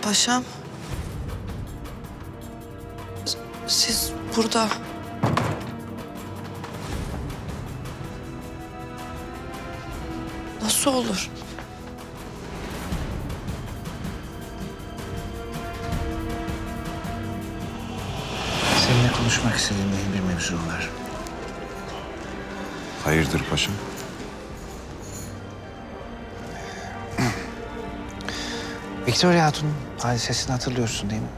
Paşam. Siz burada. Nasıl olur? Seninle konuşmak istediğim mühim bir mevzu var. Hayırdır paşam? Victoria Hatun hadisesini hatırlıyorsun değil mi?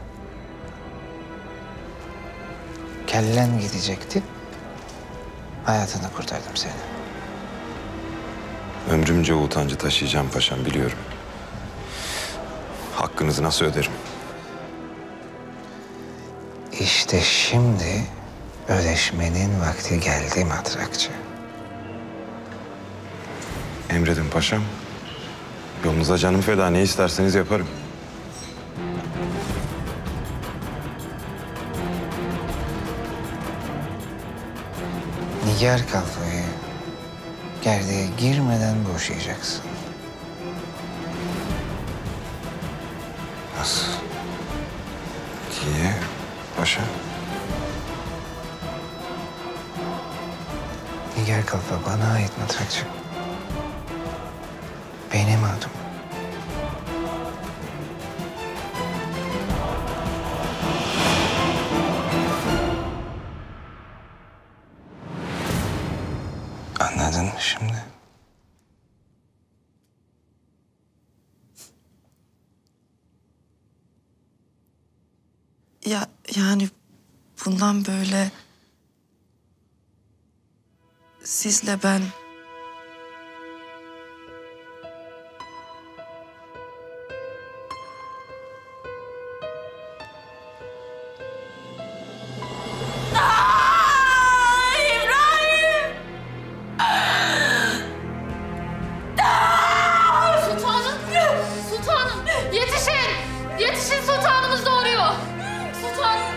Kellen gidecekti. Hayatını kurtardım seni. Ömrümce o utancı taşıyacağım paşam, biliyorum. Hakkınızı nasıl öderim? İşte şimdi ödeşmenin vakti geldi matrakçı. Emredin paşam. Yolunuza canım feda, ne isterseniz yaparım. Nigar Kalfa'yı gerdeğe girmeden boşayacaksın. Nasıl? Niye paşa? Nigar Kalfa bana ait matrakçı. Benim adım. Anladın mı şimdi? Yani bundan böyle sizle ben Sultanım! Yetişin! Yetişin, sultanımız doğuruyor! Sultanım!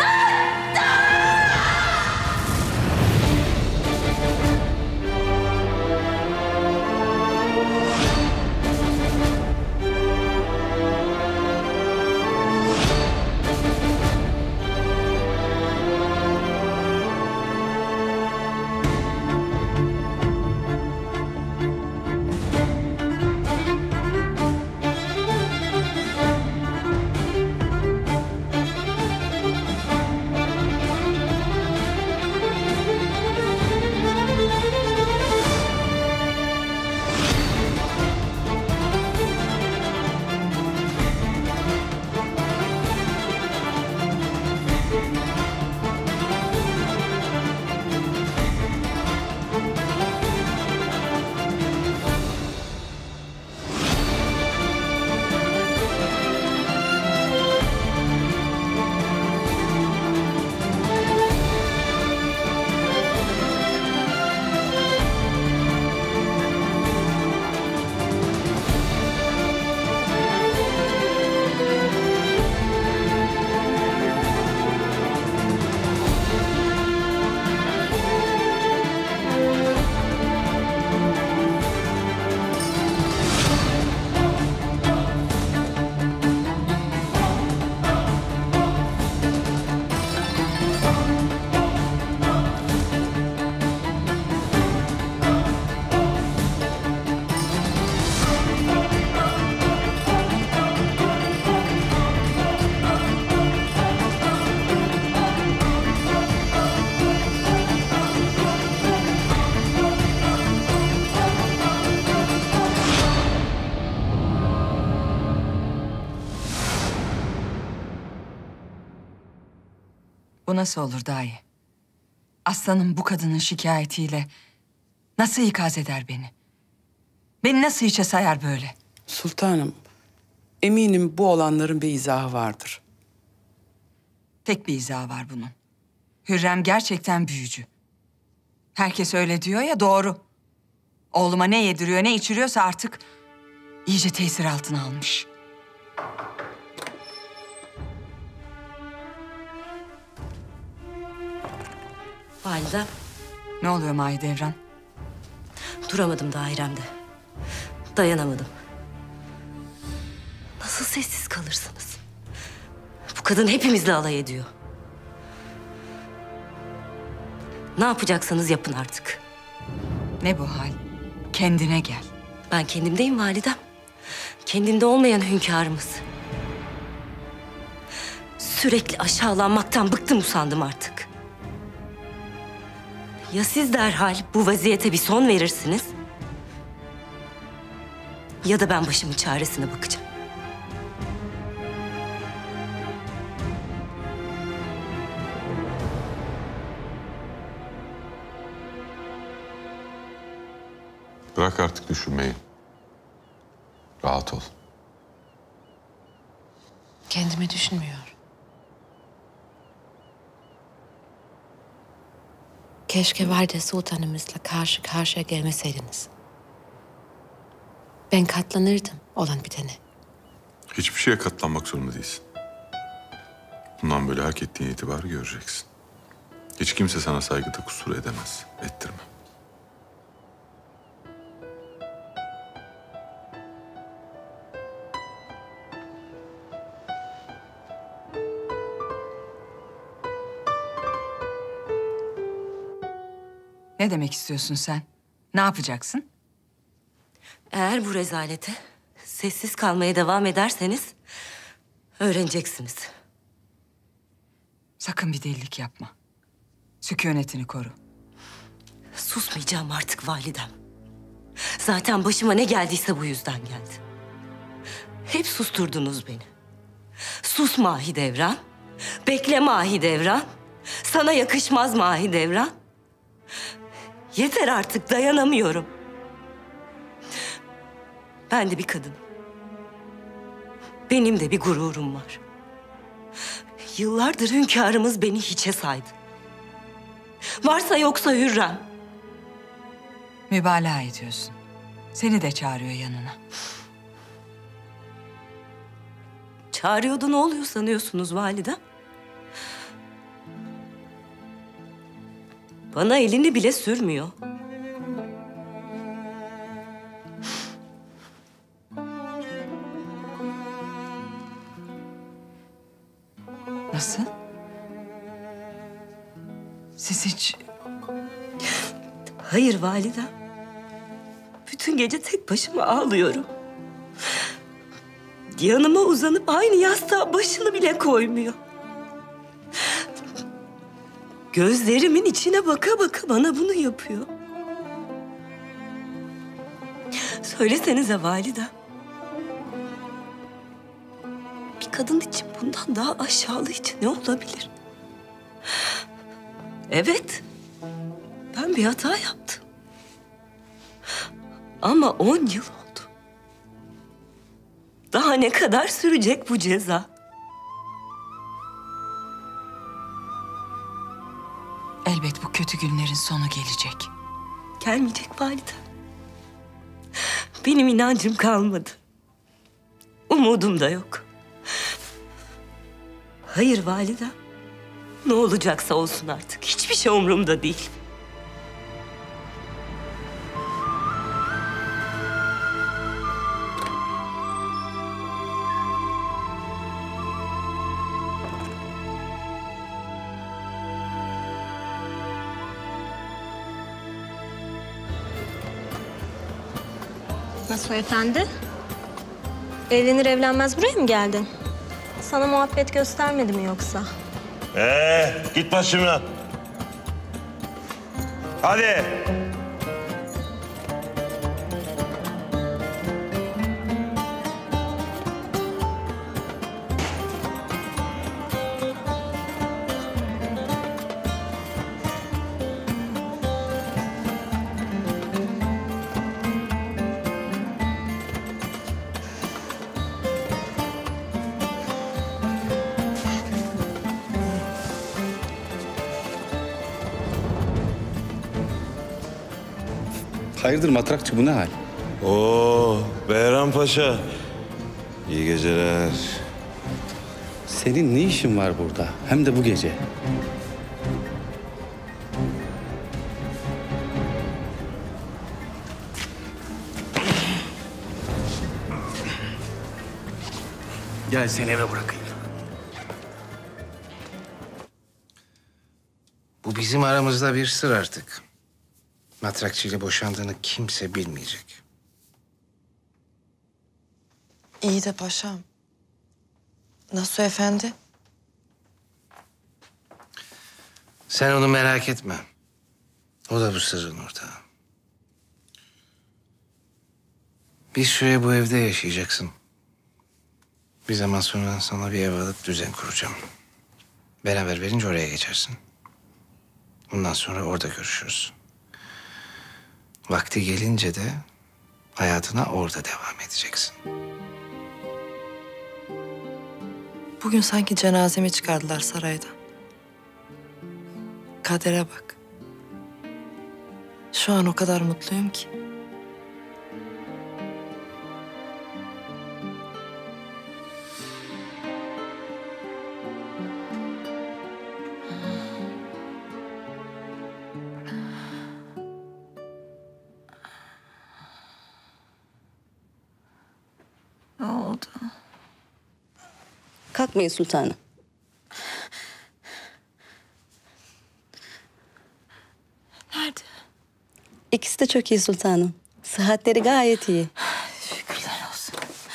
Bu nasıl olur dahi? Aslanım bu kadının şikayetiyle nasıl ikaz eder beni? Beni nasıl hiçe sayar böyle? Sultanım, eminim bu olanların bir izahı vardır. Tek bir izahı var bunun. Hürrem gerçekten büyücü. Herkes öyle diyor ya, doğru. Oğluma ne yediriyor, ne içiriyorsa artık iyice tesir altına almış. Validem, Ne oluyor Mahidevran? duramadım dairemde. Dayanamadım. Nasıl sessiz kalırsınız? Bu kadın hepimizle alay ediyor. Ne yapacaksanız yapın artık. Ne bu hal? Kendine gel. Ben kendimdeyim validem. Kendinde olmayan hünkârımız. Sürekli aşağılanmaktan bıktım, usandım artık. Ya siz derhal bu vaziyete bir son verirsiniz... ya da ben başımın çaresine bakacağım. Bırak artık düşünmeyi. Rahat ol. kendimi düşünmüyorum. Keşke Valide Sultanımızla karşı karşıya gelmeseydiniz. Ben katlanırdım olan bitene. Hiçbir şeye katlanmak zorunda değilsin. Bundan böyle hak ettiğin itibarı göreceksin. Hiç kimse sana saygıda kusur edemez, ettirme. Ne demek istiyorsun sen? Ne yapacaksın? Eğer bu rezalete sessiz kalmaya devam ederseniz... öğreneceksiniz. Sakın bir delilik yapma. Sükunetini koru. Susmayacağım artık validem. Zaten başıma ne geldiyse bu yüzden geldi. Hep susturdunuz beni. Sus Mahidevran. Bekle Mahidevran. Sana yakışmaz Mahidevran. Yeter artık, dayanamıyorum. Ben de bir kadınım. Benim de bir gururum var. Yıllardır hünkârımız beni hiçe saydı. Varsa yoksa Hürrem. Mübalağa ediyorsun. Seni de çağırıyor yanına. Çağırıyordu, ne oluyor sanıyorsunuz validem? Bana elini bile sürmüyor. Nasıl? Siz hiç... Hayır validem. Bütün gece tek başıma ağlıyorum. Yanıma uzanıp aynı yastığa başını bile koymuyor. Gözlerimin içine baka baka bana bunu yapıyor. Söylesenize validem. Bir kadın için bundan daha aşağılayıcı ne olabilir? Evet, ben bir hata yaptım. Ama 10 yıl oldu. Daha ne kadar sürecek bu ceza? Elbet bu kötü günlerin sonu gelecek. Gelmeyecek validem. Benim inancım kalmadı. Umudum da yok. Hayır validem. Ne olacaksa olsun artık. Hiçbir şey umurumda değil. Nasıl efendi? Evlenir evlenmez buraya mı geldin? Sana muhabbet göstermedi mi yoksa? Git başımdan. Hadi. Hayırdır matrakçı, bu ne hal? Oo, Behram Paşa. İyi geceler. Senin ne işin var burada? Hem de bu gece. Gel seni eve bırakayım. Bu bizim aramızda bir sır artık. Matrakçı ile boşandığını kimse bilmeyecek. İyi de paşam. Nasuh Efendi? Sen onu merak etme. O da bu sırrın ortağı. Bir süre bu evde yaşayacaksın. Bir zaman sonra sana bir ev alıp düzen kuracağım. Beraber verince oraya geçersin. Bundan sonra orada görüşürüz. Vakti gelince de hayatına orada devam edeceksin. Bugün sanki cenazemi çıkardılar saraydan. Kadere bak. Şu an o kadar mutluyum ki. Ne oldu? Kalkmayın sultanım. Nerede? İkisi de çok iyi sultanım. Sıhhatleri gayet iyi. Şükürler olsun.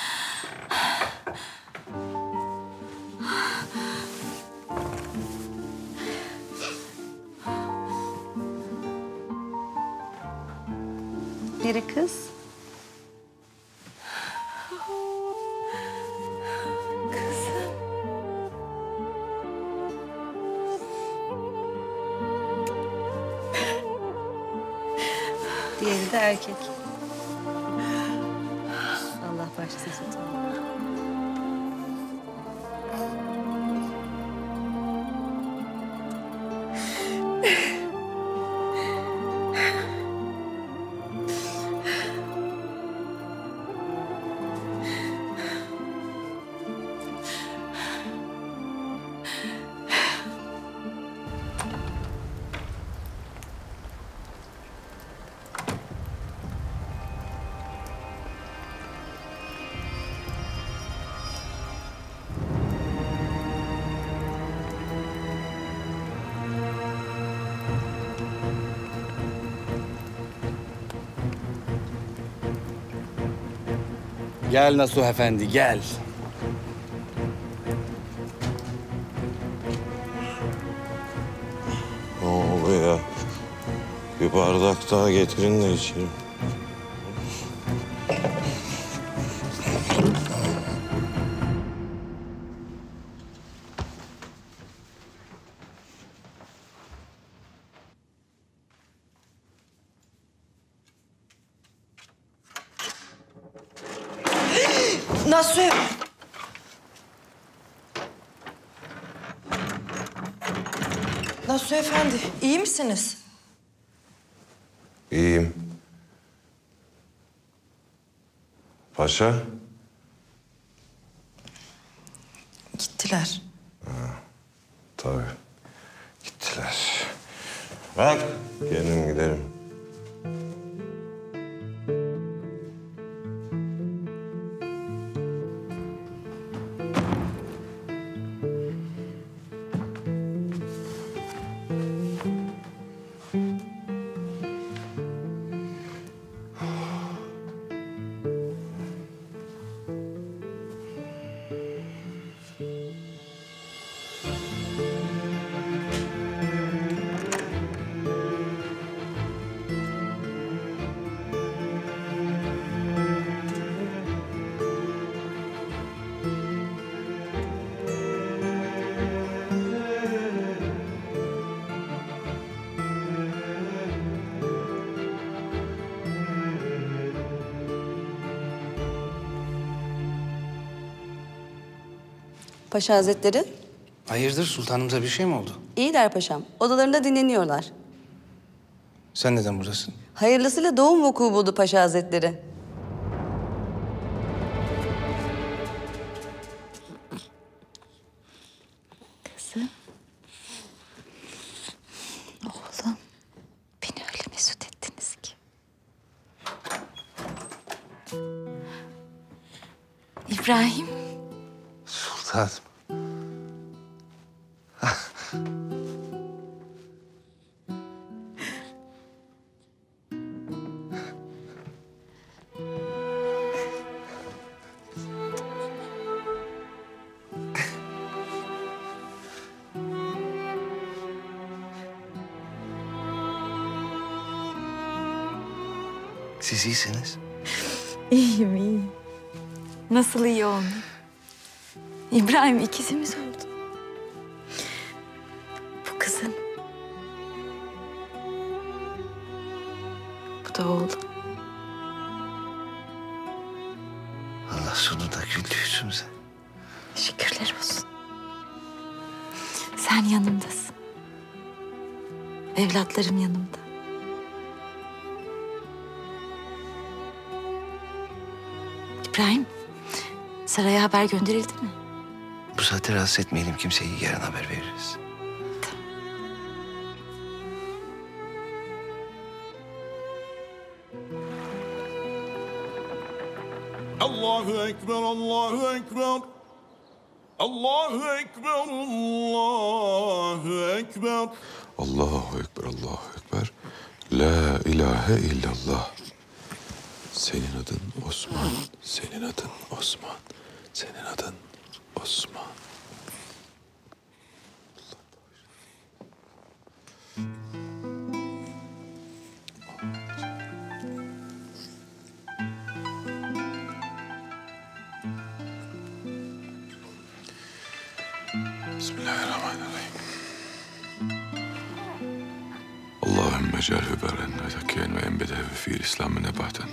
Biri kız. Diğeri de erkek. Allah başlasın sultanım. Gel Nasuh Efendi, gel. Ne oluyor? Bir bardak daha getirin de içeyim. Nasuh! Nasuh Efendi, iyi misiniz? İyiyim. Paşa? Gittiler. Tabii. Gittiler. Bak, gelin gidelim. Paşa Hazretleri, Hayırdır sultanımıza bir şey mi oldu? iyiler paşam. Odalarında dinleniyorlar. Sen neden buradasın? Hayırlısıyla doğum vuku buldu Paşa Hazretleri. Kızım. Oğlum. Beni öyle mesut ettiniz ki. İbrahim. Sultanım. Siz iyisiniz. İyiyim, iyiyim. Nasıl iyi olmayayım? İbrahim ikizimiz oldu. Bu kızın. Bu da oğlum. Allah sonunda güldü yüzümüze. Şükürler olsun. Sen yanımdasın. Evlatlarım yanımda. İbrahim, saraya haber gönderildi mi? Bu saatte rahatsız etmeyelim kimseyi. Yarın haber veririz. Allahu Ekber, Allahu Ekber. Allahu Ekber, Allahu Ekber. Allahu Ekber, Allahu Ekber. La ilahe illallah. Senin adın Osman, senin adın Osman, senin adın Osman. Bismillahirrahmanirrahim. Allahümme ec'alhu berren ve zekiyen ve enbedehu fi'l İslam'ı nebaten.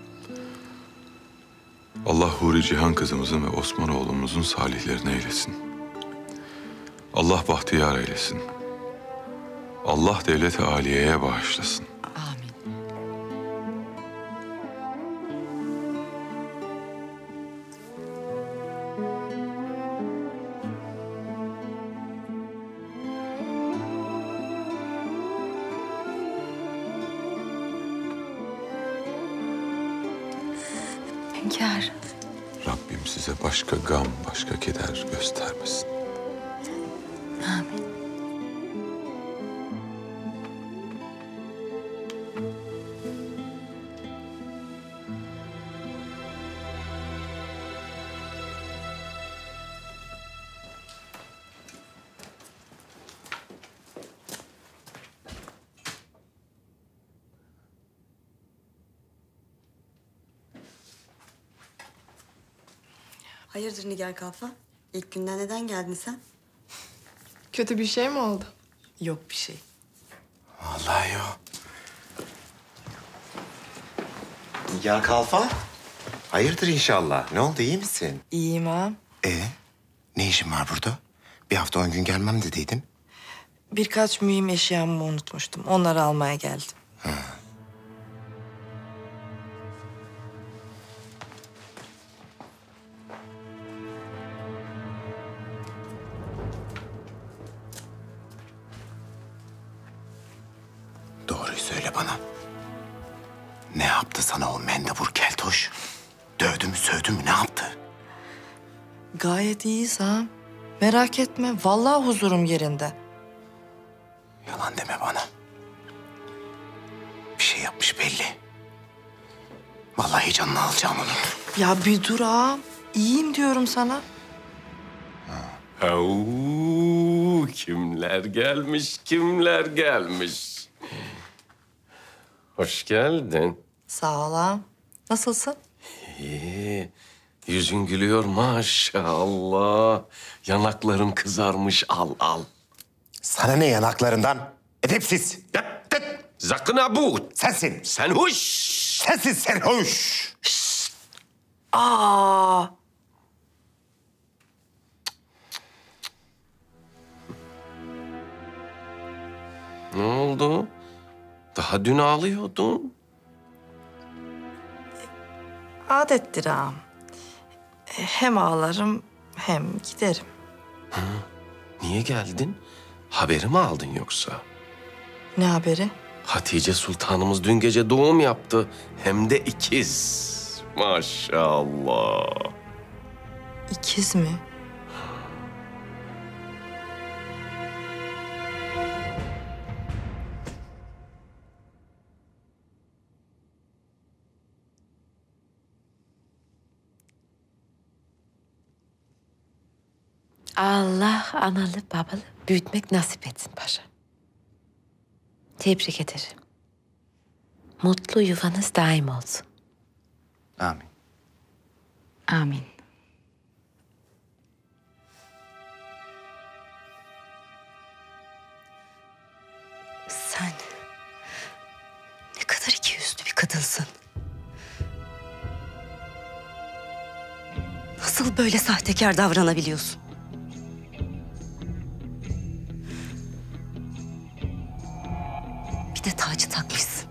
Allah Huri Cihan kızımızın ve Osman oğlumuzun salihlerini eylesin. Allah bahtiyar eylesin. Allah devlet-i aliyeye bağışlasın. Amin. Hünkâr. Rabbim size başka gam, başka keder göstermesin. Amin. Hayırdır Nigar Kalfa? İlk günden neden geldin sen? Kötü bir şey mi oldu? Yok bir şey. Vallahi yok. Nigar Kalfa. Hayırdır inşallah. Ne oldu, iyi misin? İyiyim ağam. Ne işin var burada? Bir hafta 10 gün gelmem dediydin. Birkaç mühim eşyamı unutmuştum. Onları almaya geldim. Doğruyu söyle bana. Ne yaptı sana o mendebur keltoş? Dövdü mü, sövdü mü, ne yaptı? Gayet iyiyiz ağam. Merak etme. Vallahi huzurum yerinde. Yalan deme bana. Bir şey yapmış belli. Vallahi canını alacağım onun. Ya bir dur ağam. İyiyim diyorum sana. Kimler gelmiş, kimler gelmiş. Hoş geldin. Sağ ol ağam. Nasılsın? İyi. Yüzün gülüyor maşallah. Yanakların kızarmış, al al. Sana ne yanaklarından? Edepsiz. Zakın abu. Sensin. Sen huş. Sensin sen hoş. Aa. Ne oldu? Daha dün ağlıyordun. Adettir ağam. Hem ağlarım hem giderim. Niye geldin? Haberi mi aldın yoksa? Ne haberi? Hatice Sultanımız dün gece doğum yaptı. Hem de ikiz. Maşallah. İkiz mi? Allah analı babalı büyütmek nasip etsin paşa. Tebrik ederim. Mutlu yuvanız daim olsun. Amin. Amin. Sen ne kadar ikiyüzlü bir kadınsın. Nasıl böyle sahtekar davranabiliyorsun? Bir de tacı takmışsın.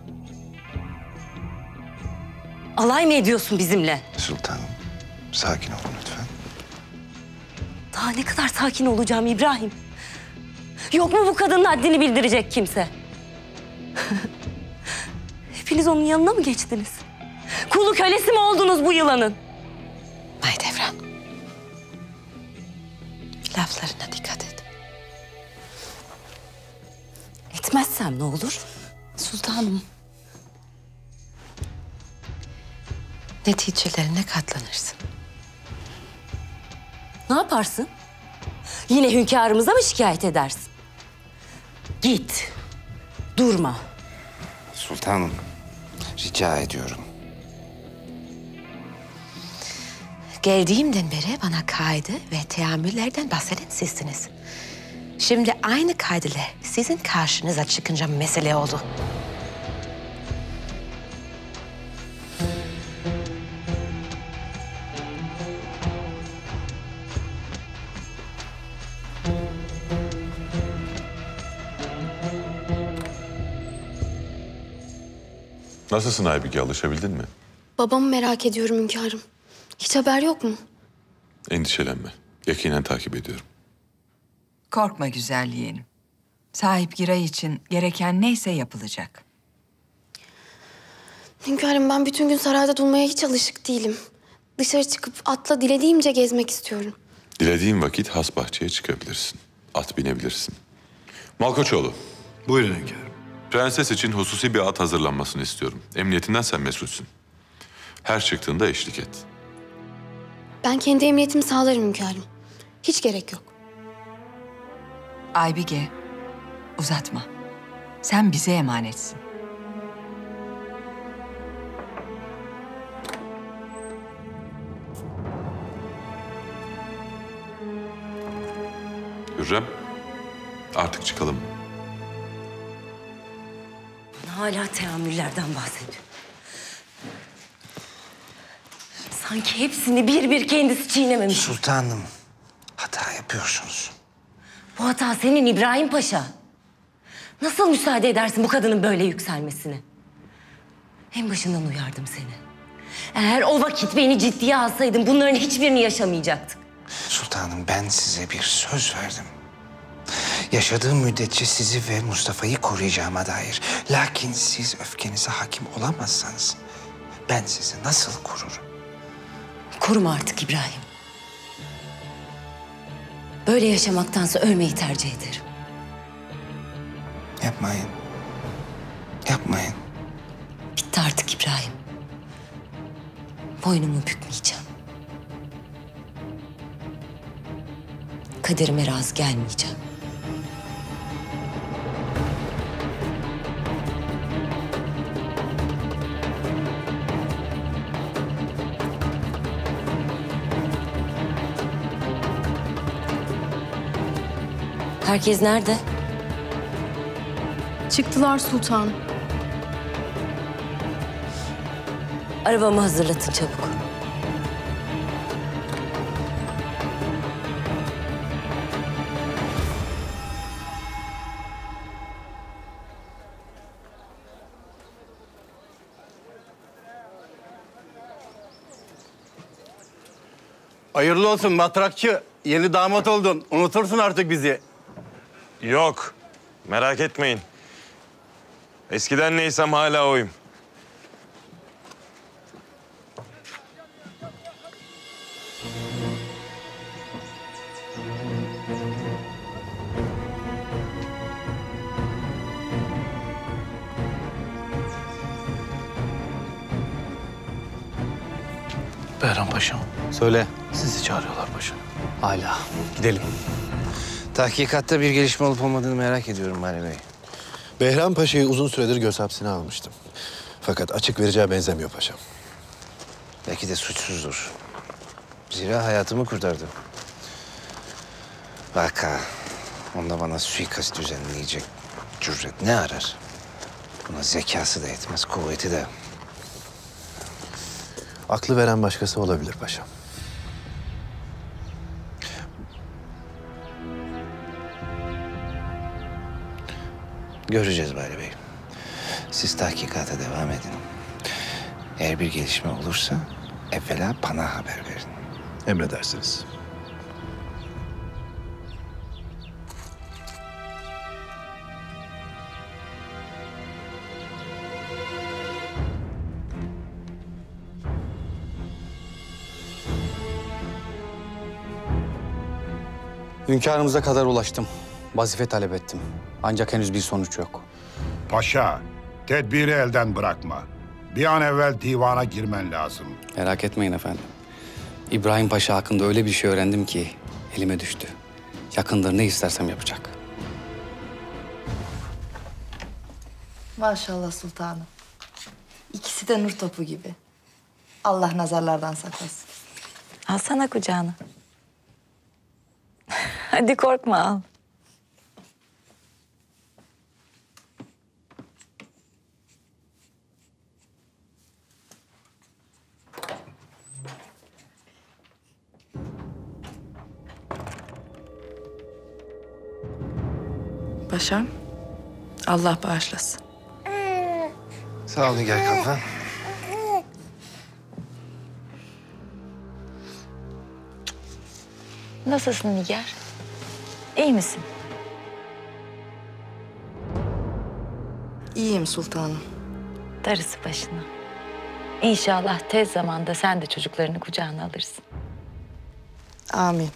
Alay mı ediyorsun bizimle? Sultanım, sakin olun lütfen. Daha ne kadar sakin olacağım İbrahim? Yok mu bu kadının haddini bildirecek kimse? Hepiniz onun yanına mı geçtiniz? Kulu kölesi mi oldunuz bu yılanın? Mahidevran. Laflarına dikkat et. Etmezsem ne olur? Sultanım. Neticelerine katlanırsın. Ne yaparsın? Yine hünkârımıza mı şikayet edersin? Git. Durma. Sultanım, rica ediyorum. Geldiğimden beri bana kaydı ve teamüllerden bahseden sizsiniz. Şimdi aynı kaydeler sizin karşınıza çıkınca mesele oldu. Nasılsın Aybike, alışabildin mi? Babamı merak ediyorum hünkârım. Hiç haber yok mu? Endişelenme. Yakinen takip ediyorum. Korkma güzel yeğenim. Sahip Giray için gereken neyse yapılacak. Hünkârım ben bütün gün sarayda durmaya hiç alışık değilim. Dışarı çıkıp atla dilediğimce gezmek istiyorum. Dilediğin vakit has bahçeye çıkabilirsin. At binebilirsin. Malkoçoğlu. Buyurun hünkârım. Prenses için hususi bir at hazırlanmasını istiyorum. Emniyetinden sen mesulsün. Her çıktığında eşlik et. Ben kendi emniyetimi sağlarım hünkârım. Hiç gerek yok. Aybige, uzatma. Sen bize emanetsin. Hürrem, artık çıkalım. Hala teamüllerden bahsediyor. Sanki hepsini bir bir kendisi çiğnememiş. Sultanım, hata yapıyorsunuz. Bu hata senin İbrahim Paşa. Nasıl müsaade edersin bu kadının böyle yükselmesine? En başından uyardım seni. Eğer o vakit beni ciddiye alsaydın bunların hiçbirini yaşamayacaktık. Sultanım, ben size bir söz verdim. Yaşadığım müddetçe sizi ve Mustafa'yı koruyacağıma dair. Lakin siz öfkenize hakim olamazsanız ben sizi nasıl korurum? Koruma artık İbrahim. Böyle yaşamaktansa ölmeyi tercih ederim. Yapmayın. Yapmayın. Bitti artık İbrahim. Boynumu bükmeyeceğim. Kaderime razı gelmeyeceğim. Herkes nerede? Çıktılar sultan. Arabamı hazırlatın çabuk. Hayırlı olsun matrakçı. Yeni damat oldun. Unutursun artık bizi. Yok. Merak etmeyin. Eskiden neysem hala oyum. Ben Behram Paşam. Söyle. Sizi çağırıyorlar paşam. Hala. Gidelim. Tahkikatta bir gelişme olup olmadığını merak ediyorum Mali Bey. Behram Paşa'yı uzun süredir göz hapsine almıştım. Fakat açık vereceğe benzemiyor paşam. Belki de suçsuzdur. Zira hayatımı kurtardı. Vaka. Onda bana suikast düzenleyecek cüret ne arar? Buna zekası da yetmez, kuvveti de. Aklı veren başkası olabilir paşam. Göreceğiz Mali Bey. Siz tahkikata devam edin. Eğer bir gelişme olursa evvela bana haber verin. Emredersiniz. Hünkârımıza kadar ulaştım. Vazife talep ettim. Ancak henüz bir sonuç yok. Paşa, tedbiri elden bırakma. Bir an evvel divana girmen lazım. Merak etmeyin efendim. İbrahim Paşa hakkında öyle bir şey öğrendim ki elime düştü. Yakında ne istersem yapacak. Maşallah sultanım. İkisi de nur topu gibi. Allah nazarlardan saklasın. Alsana kucağına. Hadi korkma al. Paşam, Allah bağışlasın. Sağ ol Nigar Kalfa. Nasılsın Nigar? İyi misin? İyiyim sultanım. Darısı başına. İnşallah tez zamanda sen de çocuklarını kucağına alırsın. Amin.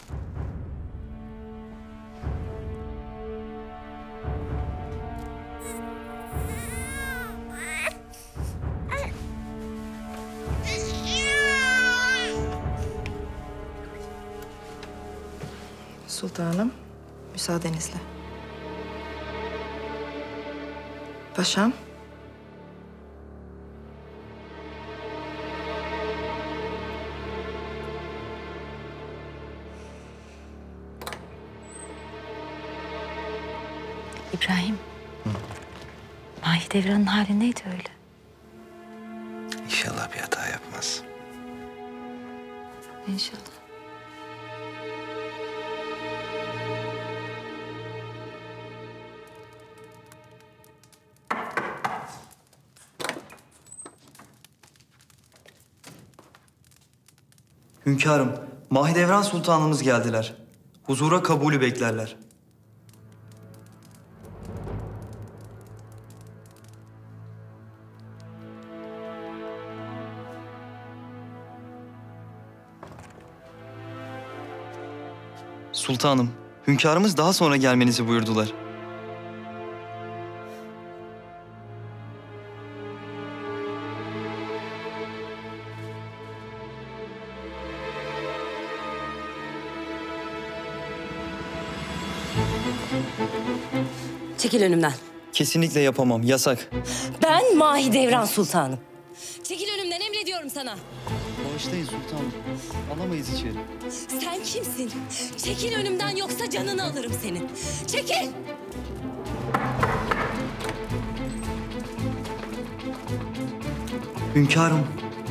Sultanım, müsaadenizle. Paşam. İbrahim. Mahidevran'ın hali neydi öyle? İnşallah bir hata yapmaz. İnşallah. Hünkârım, Mahidevran Sultanımız geldiler. Huzura kabulü beklerler. Sultanım, hünkârımız daha sonra gelmenizi buyurdular. Çekil önümden. Kesinlikle yapamam, yasak. Ben Mahidevran Sultanım. Çekil önümden, emrediyorum sana. Bağışlayın sultanım, alamayız içeri. Sen kimsin? Çekil önümden yoksa canını alırım senin. Çekil! Hünkârım.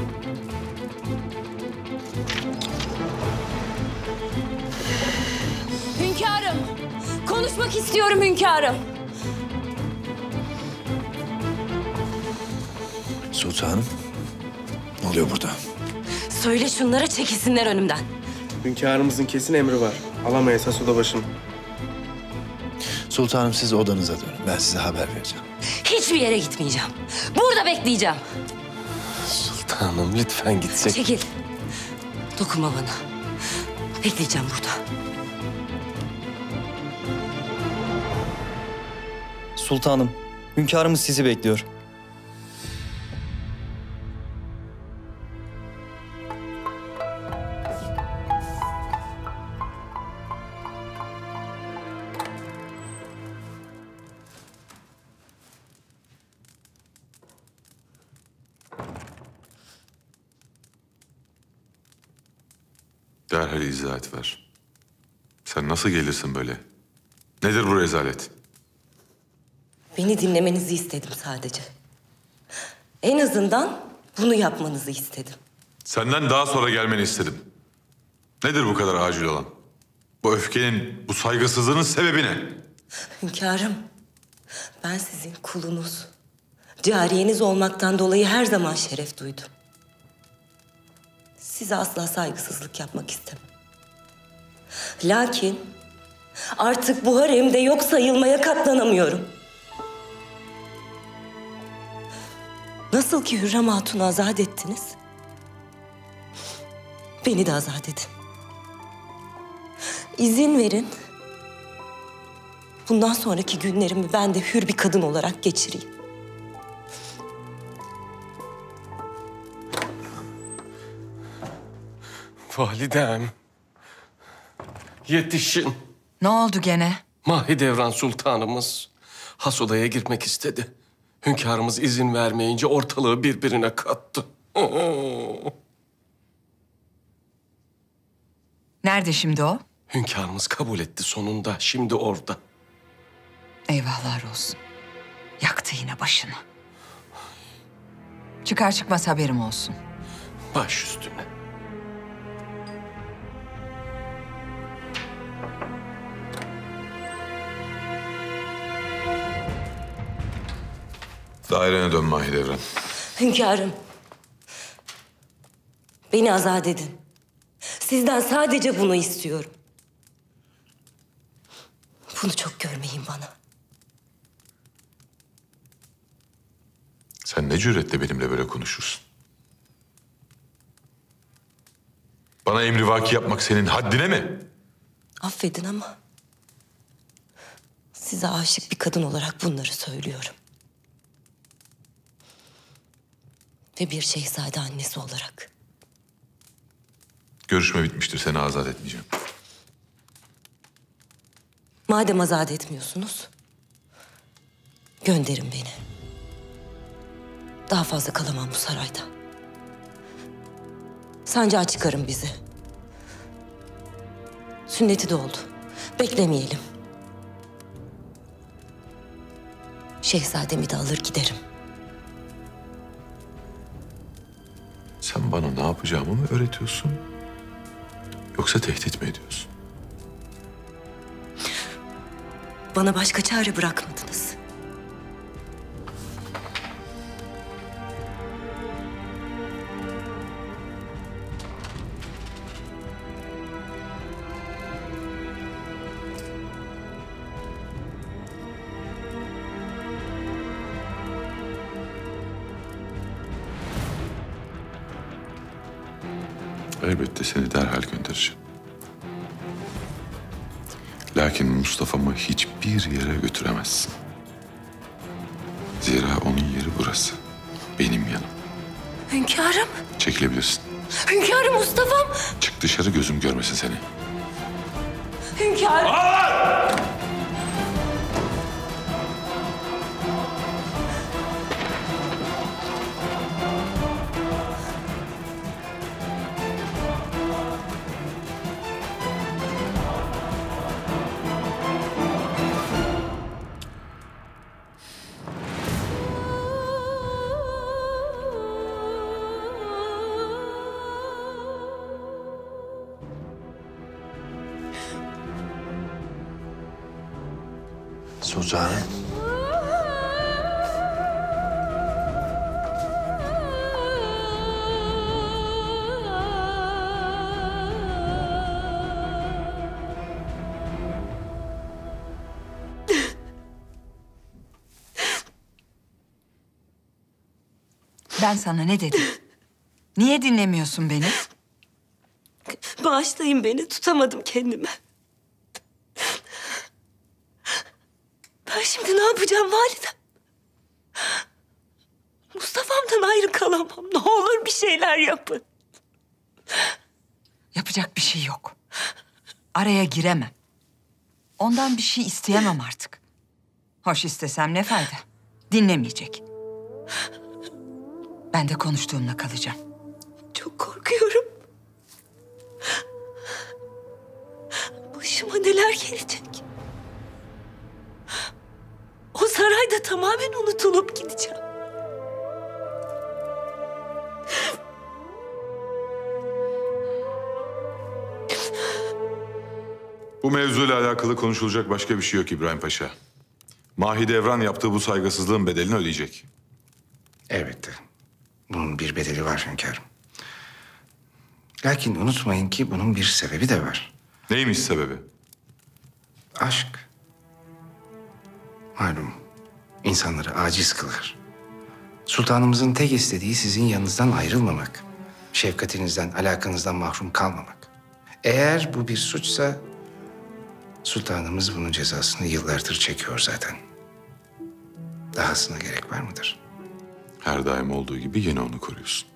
Hünkârım! Konuşmak istiyorum hünkârım. Sultanım, ne oluyor burada? Söyle şunlara çekilsinler önümden. Hünkârımızın kesin emri var. Alamayız Hasodabaşım. Sultanım siz odanıza dönün. Ben size haber vereceğim. Hiçbir yere gitmeyeceğim. Burada bekleyeceğim. Sultanım lütfen gitsek. Çekil. Dokunma bana. Bekleyeceğim burada. Sultanım, hünkârımız sizi bekliyor. Derhal izahat ver. Sen nasıl gelirsin böyle? Nedir bu rezalet? Beni dinlemenizi istedim sadece. En azından bunu yapmanızı istedim. Senden daha sonra gelmeni istedim. Nedir bu kadar acil olan? Bu öfkenin, bu saygısızlığın sebebi ne? Hünkârım, ben sizin kulunuz, cariyeniz olmaktan dolayı her zaman şeref duydum. Size asla saygısızlık yapmak istemem. Lakin artık bu haremde yok sayılmaya katlanamıyorum. Nasıl ki Hürrem Hatun'u azat ettiniz, beni de azat edin. İzin verin, bundan sonraki günlerimi ben de hür bir kadın olarak geçireyim. Validem. Yetişin. Ne oldu gene? Mahidevran Sultanımız has odaya girmek istedi. Hünkârımız izin vermeyince ortalığı birbirine kattı. Nerede şimdi o? Hünkârımız kabul etti sonunda. Şimdi orada. Eyvahlar olsun. Yaktı yine başını. Çıkar çıkmaz haberim olsun. Baş üstüne. Dairene dön Mahidevran. Hünkârım, beni azat edin. Sizden sadece bunu istiyorum. Bunu çok görmeyin bana. Sen ne cüretle benimle böyle konuşursun? Bana emrivaki yapmak senin haddine mi? Affedin ama size aşık bir kadın olarak bunları söylüyorum. Ve bir şehzade annesi olarak. Görüşme bitmiştir. Seni azat etmeyeceğim. Madem azat etmiyorsunuz, gönderin beni. Daha fazla kalamam bu sarayda. Sancağa çıkarın bizi. Sünneti de oldu. Beklemeyelim. Şehzademi de alır giderim. Sen bana ne yapacağımı mı öğretiyorsun? Yoksa tehdit mi ediyorsun? Bana başka çare bırakmadınız. Elbette seni derhal göndereceğim. Lakin Mustafa'mı hiçbir yere götüremezsin. Zira onun yeri burası. Benim yanım. Hünkârım. Çekilebilirsin. Hünkârım, Mustafa'm. Çık dışarı, gözüm görmesin seni. Hünkârım. Sultanım. Ben sana ne dedim? Niye dinlemiyorsun beni? Bağışlayın beni, tutamadım kendimi. Ben şimdi ne yapacağım validem? Mustafa'mdan ayrı kalamam. Ne olur bir şeyler yapın. Yapacak bir şey yok. Araya giremem. Ondan bir şey isteyemem artık. Hoş istesem ne fayda? Dinlemeyecek. Ben de konuştuğumla kalacağım. Çok korkuyorum. neler gelecek? O sarayda tamamen unutulup gideceğim. Bu mevzuyla alakalı konuşulacak başka bir şey yok İbrahim Paşa. Mahidevran yaptığı bu saygısızlığın bedelini ödeyecek. Elbette. Bunun bir bedeli var hünkârım. Lakin unutmayın ki bunun bir sebebi de var. Neymiş sebebi? Aşk. Malum insanları aciz kılar. Sultanımızın tek istediği sizin yanınızdan ayrılmamak. Şefkatinizden, alakanızdan mahrum kalmamak. Eğer bu bir suçsa sultanımız bunun cezasını yıllardır çekiyor zaten. Dahasına gerek var mıdır? Her daim olduğu gibi yine onu koruyorsun.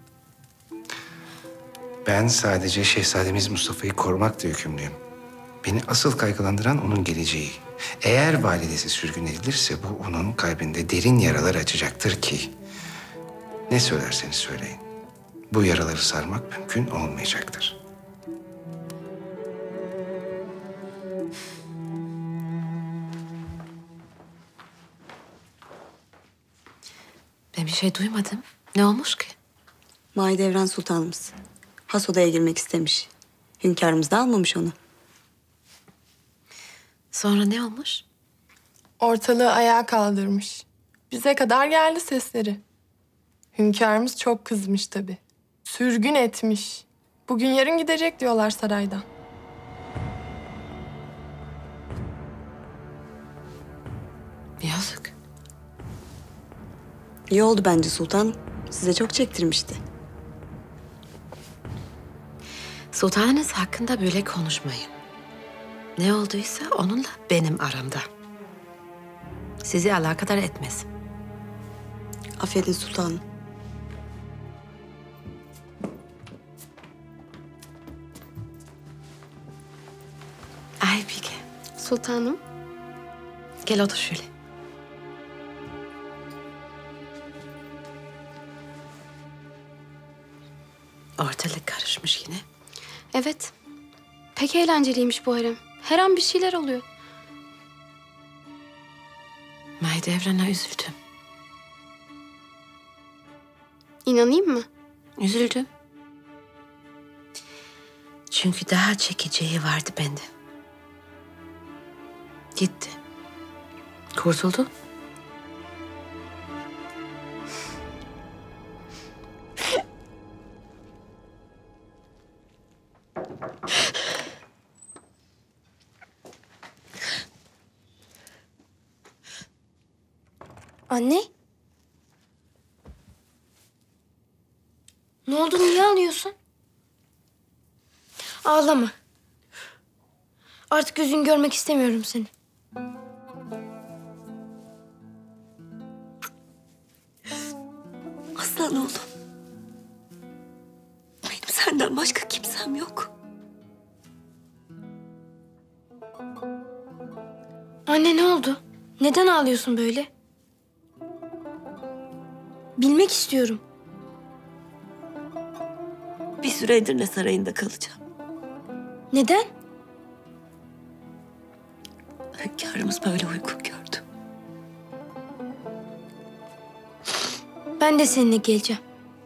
Ben sadece şehzademiz Mustafa'yı korumakla yükümlüyüm. Beni asıl kaygılandıran onun geleceği. Eğer validesi sürgün edilirse bu onun kalbinde derin yaralar açacaktır ki... ne söylerseniz söyleyin, bu yaraları sarmak mümkün olmayacaktır. Ben bir şey duymadım. Ne olmuş ki? Mahidevran Sultanımız has odaya girmek istemiş. Hünkârımız da almamış onu. Sonra ne olmuş? Ortalığı ayağa kaldırmış. Bize kadar geldi sesleri. Hünkârımız çok kızmış tabii. Sürgün etmiş. Bugün yarın gidecek diyorlar saraydan. Yazık. İyi oldu bence sultan. Size çok çektirmişti. Sultanınız hakkında böyle konuşmayın. Ne olduysa onunla benim aramda. Sizi alakadar etmez. Affedin sultanım. Aybike. Sultanım. Gel otur şöyle. Ortalık karışmış yine. Evet. Pek eğlenceliymiş bu harem. Her an bir şeyler oluyor. Mahidevran'a üzüldüm. İnanayım mı? Üzüldüm. Çünkü daha çekeceği vardı bende. Gitti. Kurtuldu. Anne? Ne oldu? Niye ağlıyorsun? Ağlama. Artık yüzünü görmek istemiyorum seni. Aslan oğlum. Benim senden başka kimsem yok. Anne ne oldu? Neden ağlıyorsun böyle? Bilmek istiyorum. Bir süre Edirne Sarayı'nda kalacağım. Neden? Hünkârımız böyle uygun gördü. Ben de seninle geleceğim.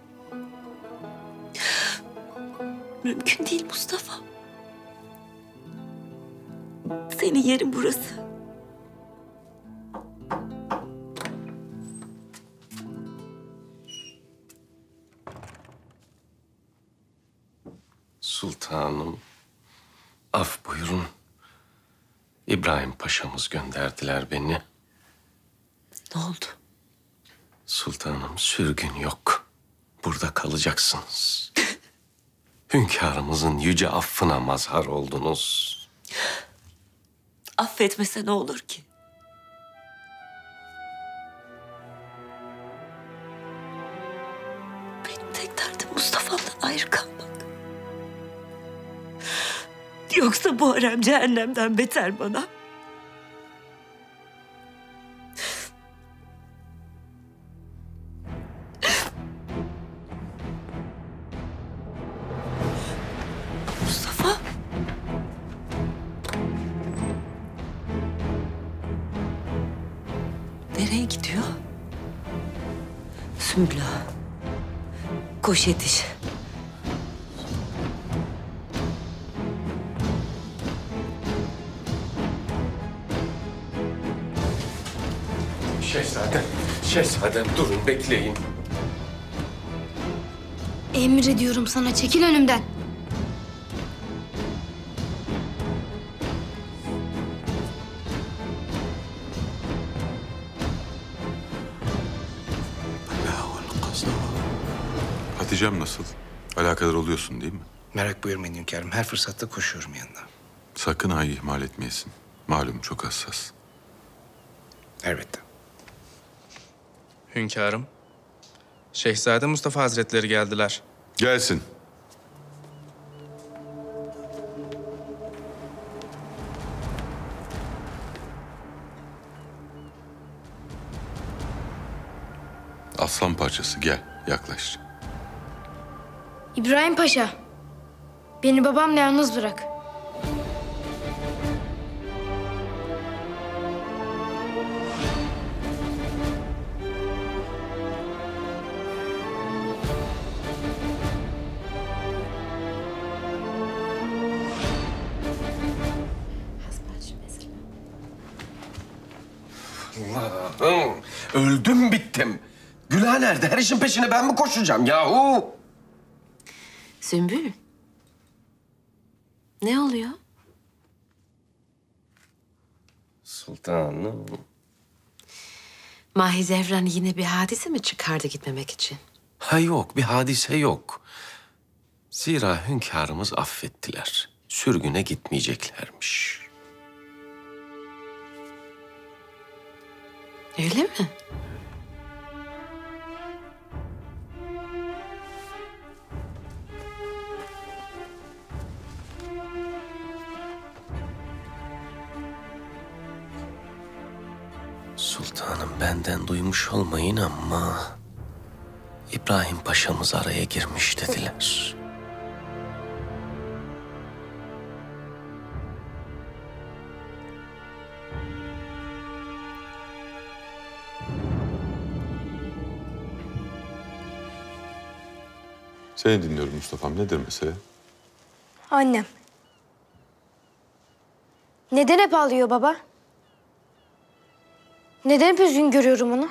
Mümkün değil Mustafa. Senin yerin burası. Sultanım, af buyurun. İbrahim Paşa'mız gönderdiler beni. Ne oldu? Sultanım, sürgün yok. Burada kalacaksınız. Hünkârımızın yüce affına mazhar oldunuz. Affetmese ne olur ki? Benim tek derdim Mustafa'mdan ayrı kalmak. Yoksa bu harem cehennemden beter bana. Mustafa. nereye gidiyor? Sümbül Ağa. Koş yetiş. Şehzadem durun bekleyin. Emrediyorum sana, çekil önümden. Hatice'm nasıl? Alakadar oluyorsun değil mi? Merak buyurmayın hünkârım. Her fırsatta koşuyorum yanına. Sakın Ağa'yı ihmal etmeyesin. Malum çok hassas. Elbette. Hünkârım, Şehzade Mustafa Hazretleri geldiler. Gelsin. Aslan parçası gel, yaklaş. İbrahim Paşa, beni babamla yalnız bırak. Allah'ım, öldüm bittim. Gülah nerede? Her işin peşine ben mi koşacağım yahu? Sümbül. Ne oluyor? Sultanım. Mahidevran yine bir hadise mi çıkardı gitmemek için? Ha yok, bir hadise yok. Zira hünkârımız affettiler. Sürgüne gitmeyeceklermiş. Öyle mi? Sultanım benden duymuş olmayın ama İbrahim Paşa'mız araya girmiş dediler. Seni dinliyorum Mustafa'm. Nedir mesele? Annem. Neden hep ağlıyor baba? Neden hep üzgün görüyorum onu?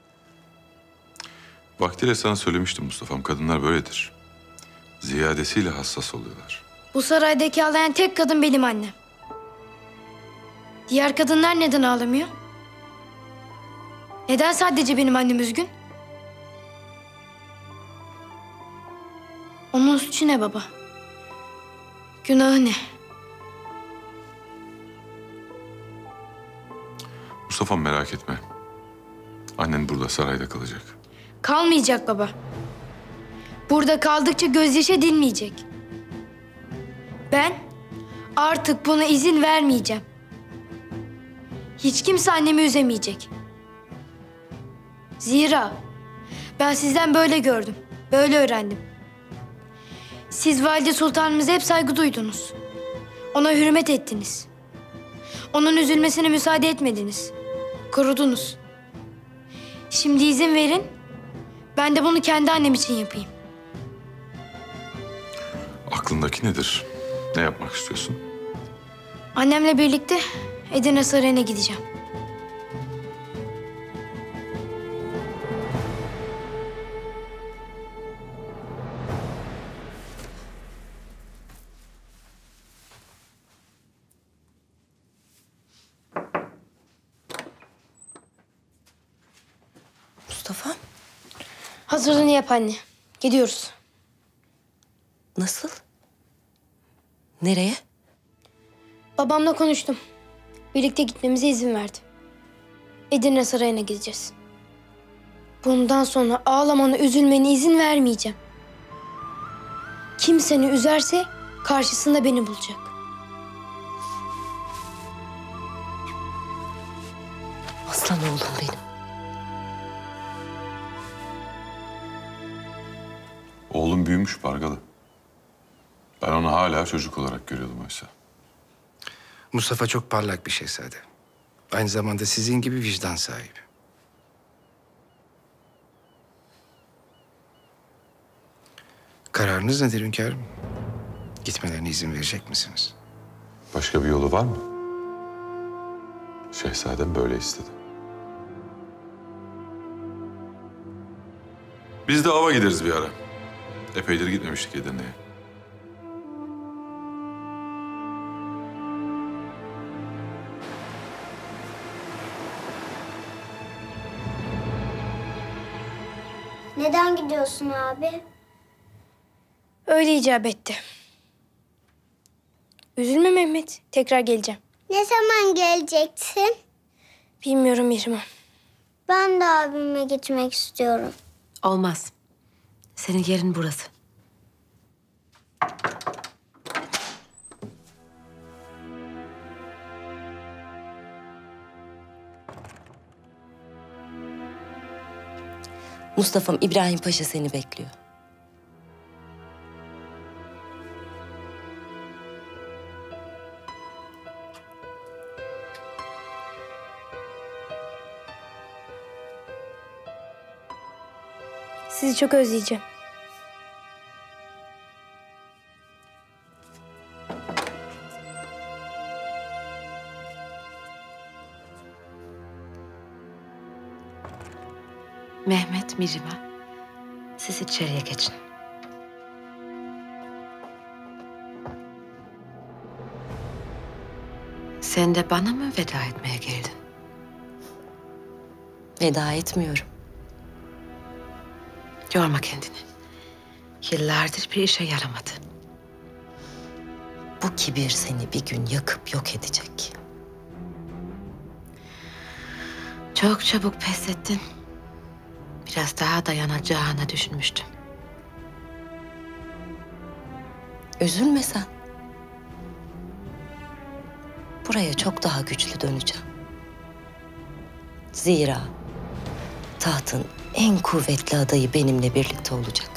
Vaktiyle sana söylemiştim Mustafa'm. Kadınlar böyledir. Ziyadesiyle hassas oluyorlar. Bu saraydaki ağlayan tek kadın benim annem. Diğer kadınlar neden ağlamıyor? Neden sadece benim annem üzgün? Onun suçu ne baba? Günahı ne? Mustafa'm merak etme. Annen burada sarayda kalacak. Kalmayacak baba. Burada kaldıkça gözyaşı dinmeyecek. Ben artık buna izin vermeyeceğim. Hiç kimse annemi üzemeyecek. Zira ben sizden böyle gördüm, böyle öğrendim. Siz valide sultanımıza hep saygı duydunuz. Ona hürmet ettiniz. Onun üzülmesine müsaade etmediniz. Korudunuz. Şimdi izin verin, ben de bunu kendi annem için yapayım. Aklındaki nedir? Ne yapmak istiyorsun? Annemle birlikte Edirne Sarayı'na gideceğim. Mustafa, Hazırlığını yap anne. Gidiyoruz. nasıl? Nereye? Babamla konuştum. Birlikte gitmemize izin verdi. Edirne Sarayı'na gideceğiz. Bundan sonra ağlamana, üzülmene izin vermeyeceğim. Kim seni üzerse karşısında beni bulacak. Aslan oğlum benim. Oğlum büyümüş Pargalı. Ben onu hala çocuk olarak görüyordum oysa. Mustafa çok parlak bir şehzade. Aynı zamanda sizin gibi vicdan sahibi. Kararınız nedir hünkârım? Gitmelerine izin verecek misiniz? Başka bir yolu var mı? Şehzadem böyle istedi. Biz de ava gideriz bir ara. Epeydir gitmemiştik Edirne'ye. Neden gidiyorsun abi? Öyle icap etti. Üzülme Mehmet. Tekrar geleceğim. Ne zaman geleceksin? Bilmiyorum Mihrimah. Ben de abime gitmek istiyorum. Olmaz. Senin yerin burası. Mustafa'm, İbrahim Paşa seni bekliyor. Sizi çok özleyeceğim. Mehmet, Mihrimah, siz içeriye geçin. Sen de bana mı veda etmeye geldin? Veda etmiyorum. Yorma kendini. Yıllardır bir işe yaramadı. Bu kibir seni bir gün yakıp yok edecek. Çok çabuk pes ettin. Biraz daha dayanacağını düşünmüştüm. Üzülme sen. Buraya çok daha güçlü döneceğim. Zira tahtın en kuvvetli adayı benimle birlikte olacak.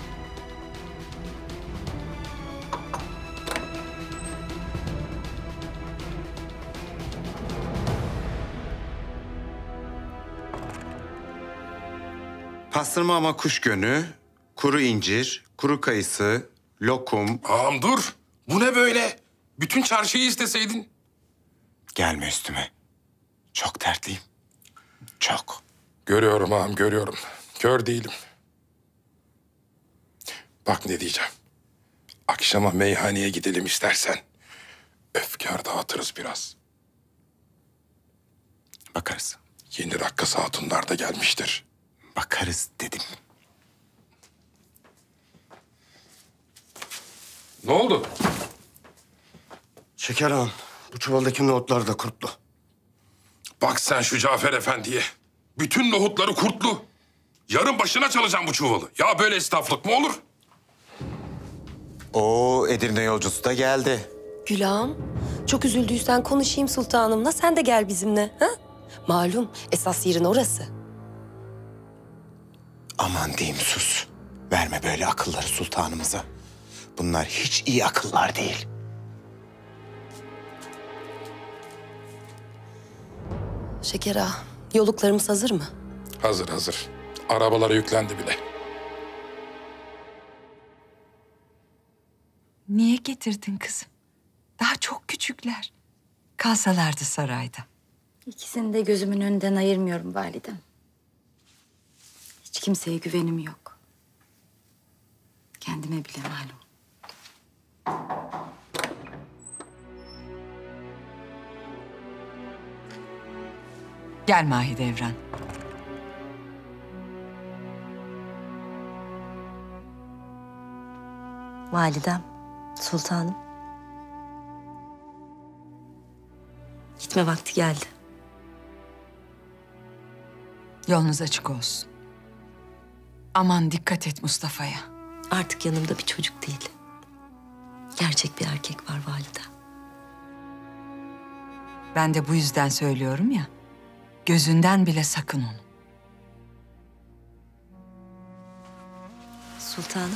Pastırma ama kuş gönü, kuru incir, kuru kayısı, lokum. Ağam dur. Bu ne böyle? Bütün çarşıyı isteseydin. Gelme üstüme. Çok dertliyim. Çok. Görüyorum ağam, görüyorum. Kör değilim. Bak ne diyeceğim. Akşama meyhaneye gidelim istersen. Efkar dağıtırız biraz. Bakarız. Yeni Rakkası hatunlar da gelmiştir. Bakarız dedim. Ne oldu? Şeker ağam, bu çuvaldaki nohutlar da kurtlu. Bak sen şu Cafer Efendi'ye. Bütün nohutları kurtlu. Yarın başına çalacağım bu çuvalı. Ya böyle esnaflık mı olur? Oo, Edirne yolcusu da geldi. Gülağım, çok üzüldüysen konuşayım sultanımla. Sen de gel bizimle. Ha? Malum esas yerin orası. Aman diyeyim sus. Verme böyle akılları sultanımıza. Bunlar hiç iyi akıllar değil. Şeker ağa, yoluklarımız hazır mı? Hazır hazır. Arabalara yüklendi bile. Niye getirdin kızım? Daha çok küçükler. Kalsalardı sarayda. İkisini de gözümün önünden ayırmıyorum validem. Hiç kimseye güvenim yok. Kendime bile malum. Gel Mahidevran. Validem, sultanım. Gitme vakti geldi. Yolunuz açık olsun. Aman dikkat et Mustafa'ya. Artık yanımda bir çocuk değil. Gerçek bir erkek var validem. Ben de bu yüzden söylüyorum ya. Gözünden bile sakın onu. Sultanım.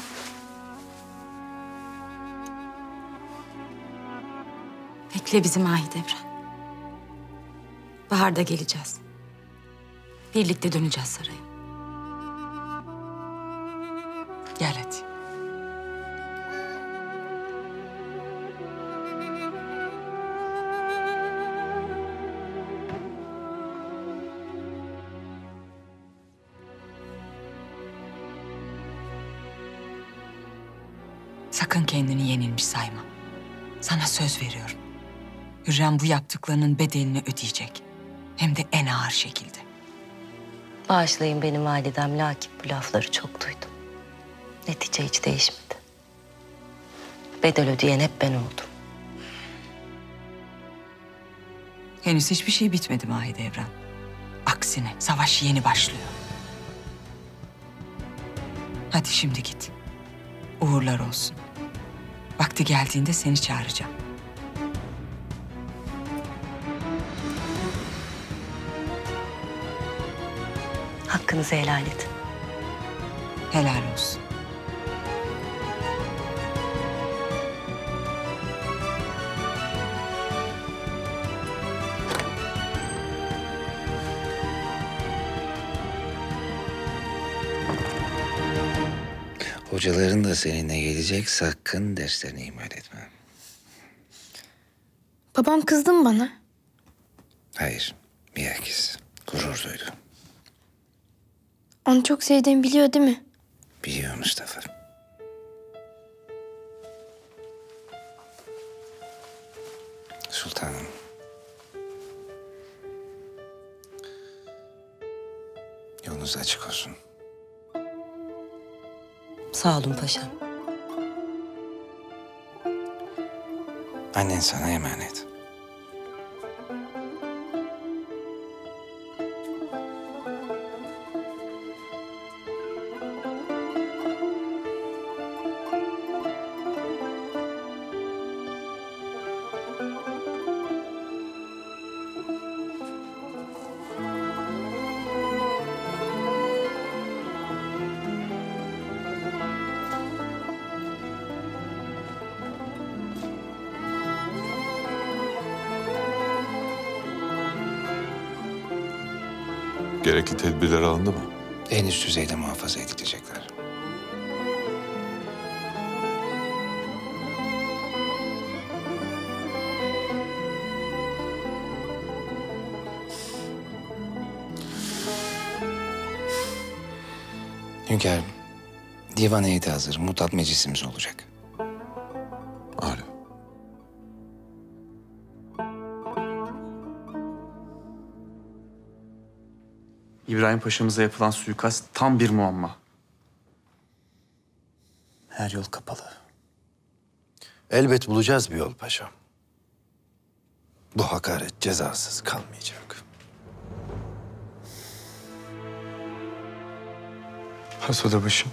Bekle bizi Mahidevran. Baharda geleceğiz. Birlikte döneceğiz saraya. Gel hadi. Sakın kendini yenilmiş sayma. Sana söz veriyorum. Hürrem bu yaptıklarının bedelini ödeyecek. Hem de en ağır şekilde. Bağışlayın benim validem, lakin bu lafları çok duydum. Netice hiç değişmedi. Bedel ödeyen hep ben oldum. Henüz hiçbir şey bitmedi Mahidevran. Aksine savaş yeni başlıyor. Hadi şimdi git. Uğurlar olsun. Vakti geldiğinde seni çağıracağım. Hakkınızı helal edin. Helal olsun. Hocaların da seninle gelecek, sakın derslerini ihmal etme. Babam kızdı mı bana? Hayır, bilakis gurur duydu. Onu çok sevdiğimi biliyor değil mi? Biliyor Mustafa. Sultanım. Yolunuz açık olsun. Sağ olun paşam. Annen sana emanet. Gerekli tedbirler alındı mı? En üst düzeyde muhafaza edilecekler. Hünkârım, divan heyeti hazır. Mutat meclisimiz olacak. Âlâ. İbrahim Paşa'mıza yapılan suikast tam bir muamma. Her yol kapalı. Elbet bulacağız bir yol paşam. Bu hakaret cezasız kalmayacak. Has odabaşım.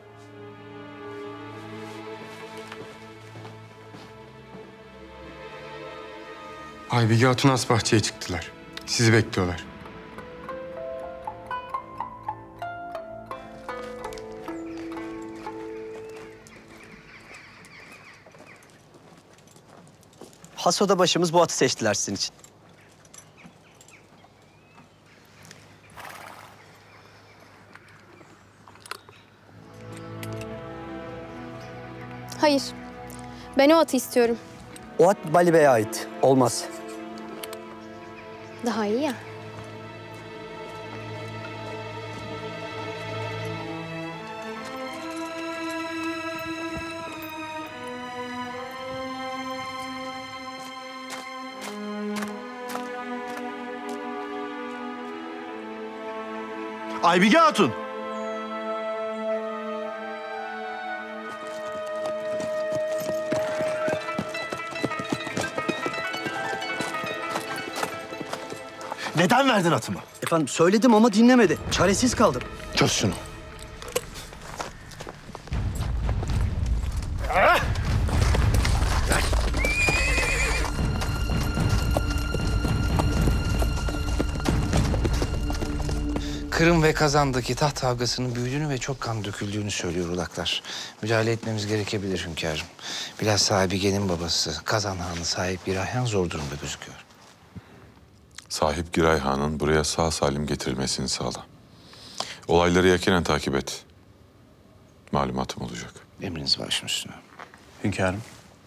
Aybige Hatun has bahçeye çıktılar. Sizi bekliyorlar. Hasoda başımız bu atı seçtiler sizin için. Hayır. Ben o atı istiyorum. O at Bali Bey'e ait. Olmaz. Daha iyi ya. Aybige Hatun! Neden verdin atımı? Efendim söyledim ama dinlemedi. Çaresiz kaldım. Çöz şunu. Kırım ve Kazan'daki taht kavgasının büyüdüğünü ve çok kan döküldüğünü söylüyor ulaklar. Müdahale etmemiz gerekebilir hünkârım. Bilhassa Abige'nin babası Kazan Hanı sahip bir Ayhan zor durumda gözüküyor. Sahip Giray Han'ın buraya sağ salim getirilmesini sağla. Olayları yakinen takip et. Malumatım olacak. Emriniz başım üstüne. Hünkârım.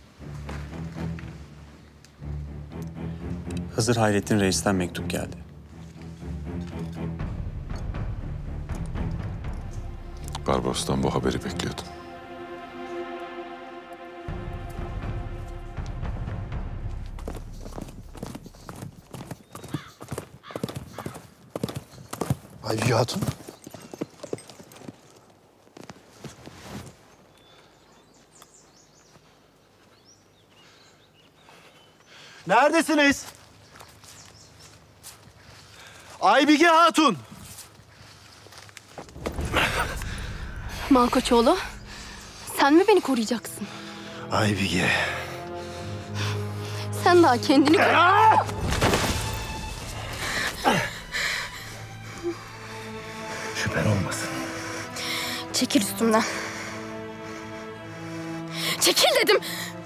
Hızır Hayrettin Reis'ten mektup geldi. Barbaros'tan bu haberi bekliyordum. Aybige Hatun. Neredesiniz? Aybige Hatun. Malkoçoğlu, sen mi beni koruyacaksın? Aybige. Sen daha kendini... Şüphen olmasın. Çekil üstümden. Çekil dedim.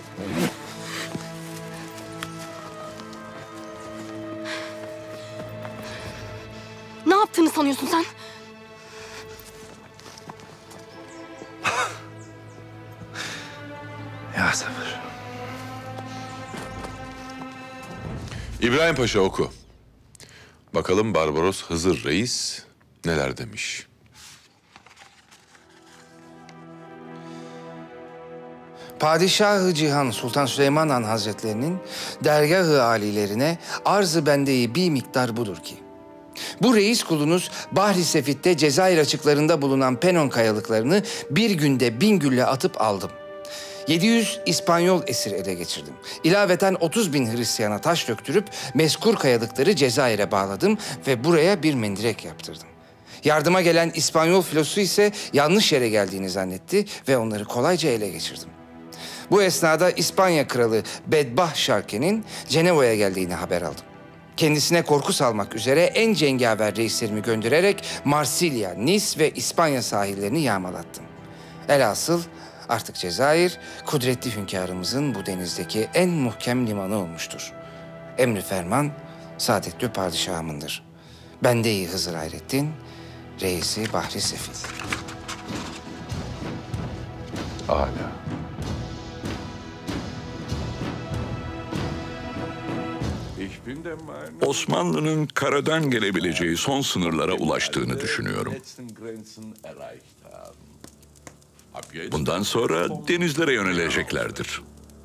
Ne yaptığını sanıyorsun sen? Ya sabır. İbrahim Paşa oku. Bakalım Barbaros Hızır Reis neler demiş. Padişahı Cihan Sultan Süleyman Han Hazretlerinin dergah-ı âlilerine arz-ı bendeyi bir miktar budur ki, bu reis kulunuz Bahri Sefit'te Cezayir açıklarında bulunan Penon kayalıklarını bir günde 1000 gülle atıp aldım. 700 İspanyol esir ele geçirdim. İlaveten 30.000 Hristiyana taş döktürüp mezkur kayalıkları Cezayir'e bağladım ve buraya bir mendirek yaptırdım. Yardıma gelen İspanyol filosu ise yanlış yere geldiğini zannetti ve onları kolayca ele geçirdim. Bu esnada İspanya kralı Bedbah Şarke'nin Ceneva'ya geldiğini haber aldım. Kendisine korku salmak üzere en cengaver reislerimi göndererek Marsilya, Nice ve İspanya sahillerini yağmalattım. Elhasıl artık Cezayir, kudretli hünkârımızın bu denizdeki en muhkem limanı olmuştur. Emri ferman, saadetli padişahımındır. Bende-i Hızır Hayrettin, reisi Bahri Sefil. Âlâ. Osmanlı'nın karadan gelebileceği son sınırlara ulaştığını düşünüyorum. Bundan sonra denizlere yöneleceklerdir.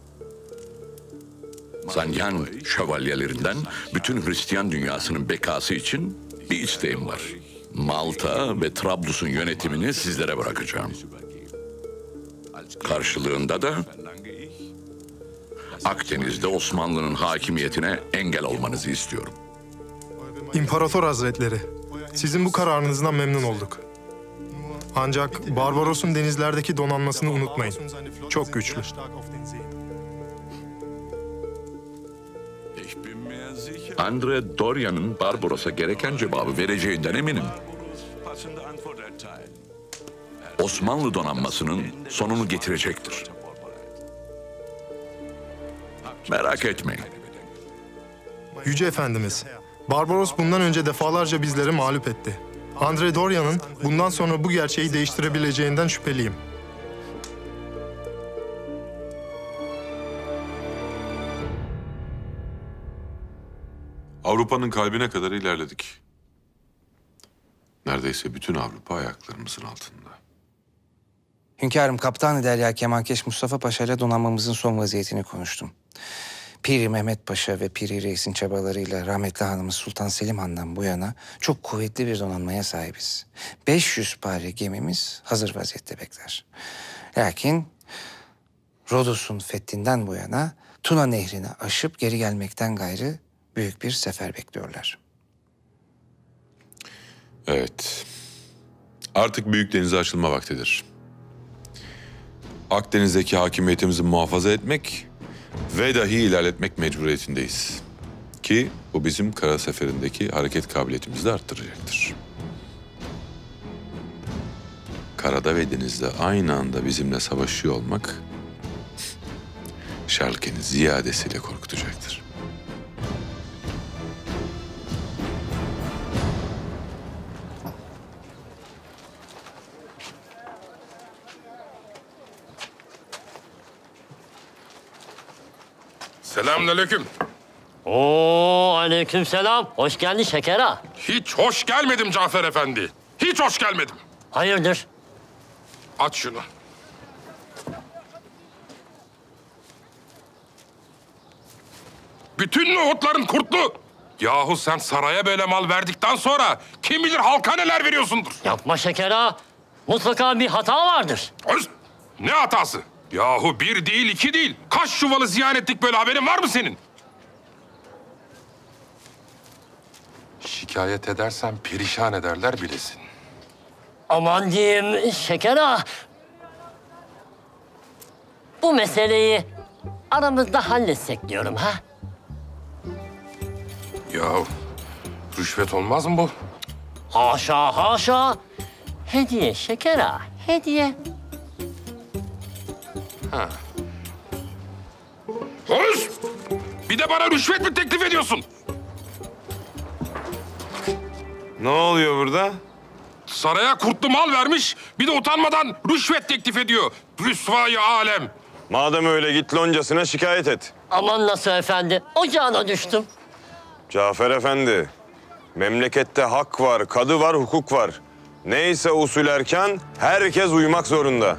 Zanjan şövalyelerinden bütün Hristiyan dünyasının bekası için bir isteğim var. Malta ve Trablus'un yönetimini sizlere bırakacağım. Karşılığında da Akdeniz'de Osmanlı'nın hakimiyetine engel olmanızı istiyorum. İmparator Hazretleri, sizin bu kararınızdan memnun olduk. Ancak Barbaros'un denizlerdeki donanmasını unutmayın. Çok güçlü. Andre Dorian'ın Barbaros'a gereken cevabı vereceğinden eminim. Osmanlı donanmasının sonunu getirecektir. Merak etmeyin. Yüce Efendimiz, Barbaros bundan önce defalarca bizleri mağlup etti. Andre Dorian'ın bundan sonra bu gerçeği değiştirebileceğinden şüpheliyim. Avrupa'nın kalbine kadar ilerledik. Neredeyse bütün Avrupa ayaklarımızın altında. Hünkârım, Kaptan-ı Derya Kemankeş Mustafa Paşa ile donanmamızın son vaziyetini konuştum. Piri Mehmet Paşa ve Piri Reis'in çabalarıyla rahmetli hanımız Sultan Selim Han'dan bu yana çok kuvvetli bir donanmaya sahibiz. 500 pare gemimiz hazır vaziyette bekler. Lakin Rodos'un fethinden bu yana Tuna Nehri'ni aşıp geri gelmekten gayrı büyük bir sefer bekliyorlar. Evet. Artık büyük denize açılma vaktidir. Akdeniz'deki hakimiyetimizi muhafaza etmek ve dahi ilerletmek mecburiyetindeyiz. Ki bu bizim kara seferindeki hareket kabiliyetimizi de arttıracaktır. Karada ve denizde aynı anda bizimle savaşıyor olmak Şarken'i ziyadesiyle korkutacaktır. Selamünaleyküm. Oo, aleykümselam. Hoş geldin Şeker ağa. Hiç hoş gelmedim Cafer Efendi. Hiç hoş gelmedim. Hayırdır? Aç şunu. Bütün nohutların kurtlu. Yahu sen saraya böyle mal verdikten sonra kim bilir halka neler veriyorsundur. Yapma Şeker ağa. Mutlaka bir hata vardır. Öz, ne hatası? Yahu bir değil, iki değil. Kaç çuvalı ziyan ettik böyle, haberin var mı senin? Şikayet edersen perişan ederler bilesin. Aman diyeyim Şeker ağa. Bu meseleyi aramızda halletsek diyorum ha. Yahu rüşvet olmaz mı bu? Haşa haşa. Hediye Şeker ağa, hediye. Ha. Öz! Bir de bana rüşvet mi teklif ediyorsun? Ne oluyor burada? Saraya kurtlu mal vermiş, bir de utanmadan rüşvet teklif ediyor. Rüsvayı alem. Madem öyle git loncasına şikayet et. Aman nasıl efendi, ocağına düştüm. Cafer Efendi, memlekette hak var, kadı var, hukuk var. Neyse usul erken, herkes uymak zorunda.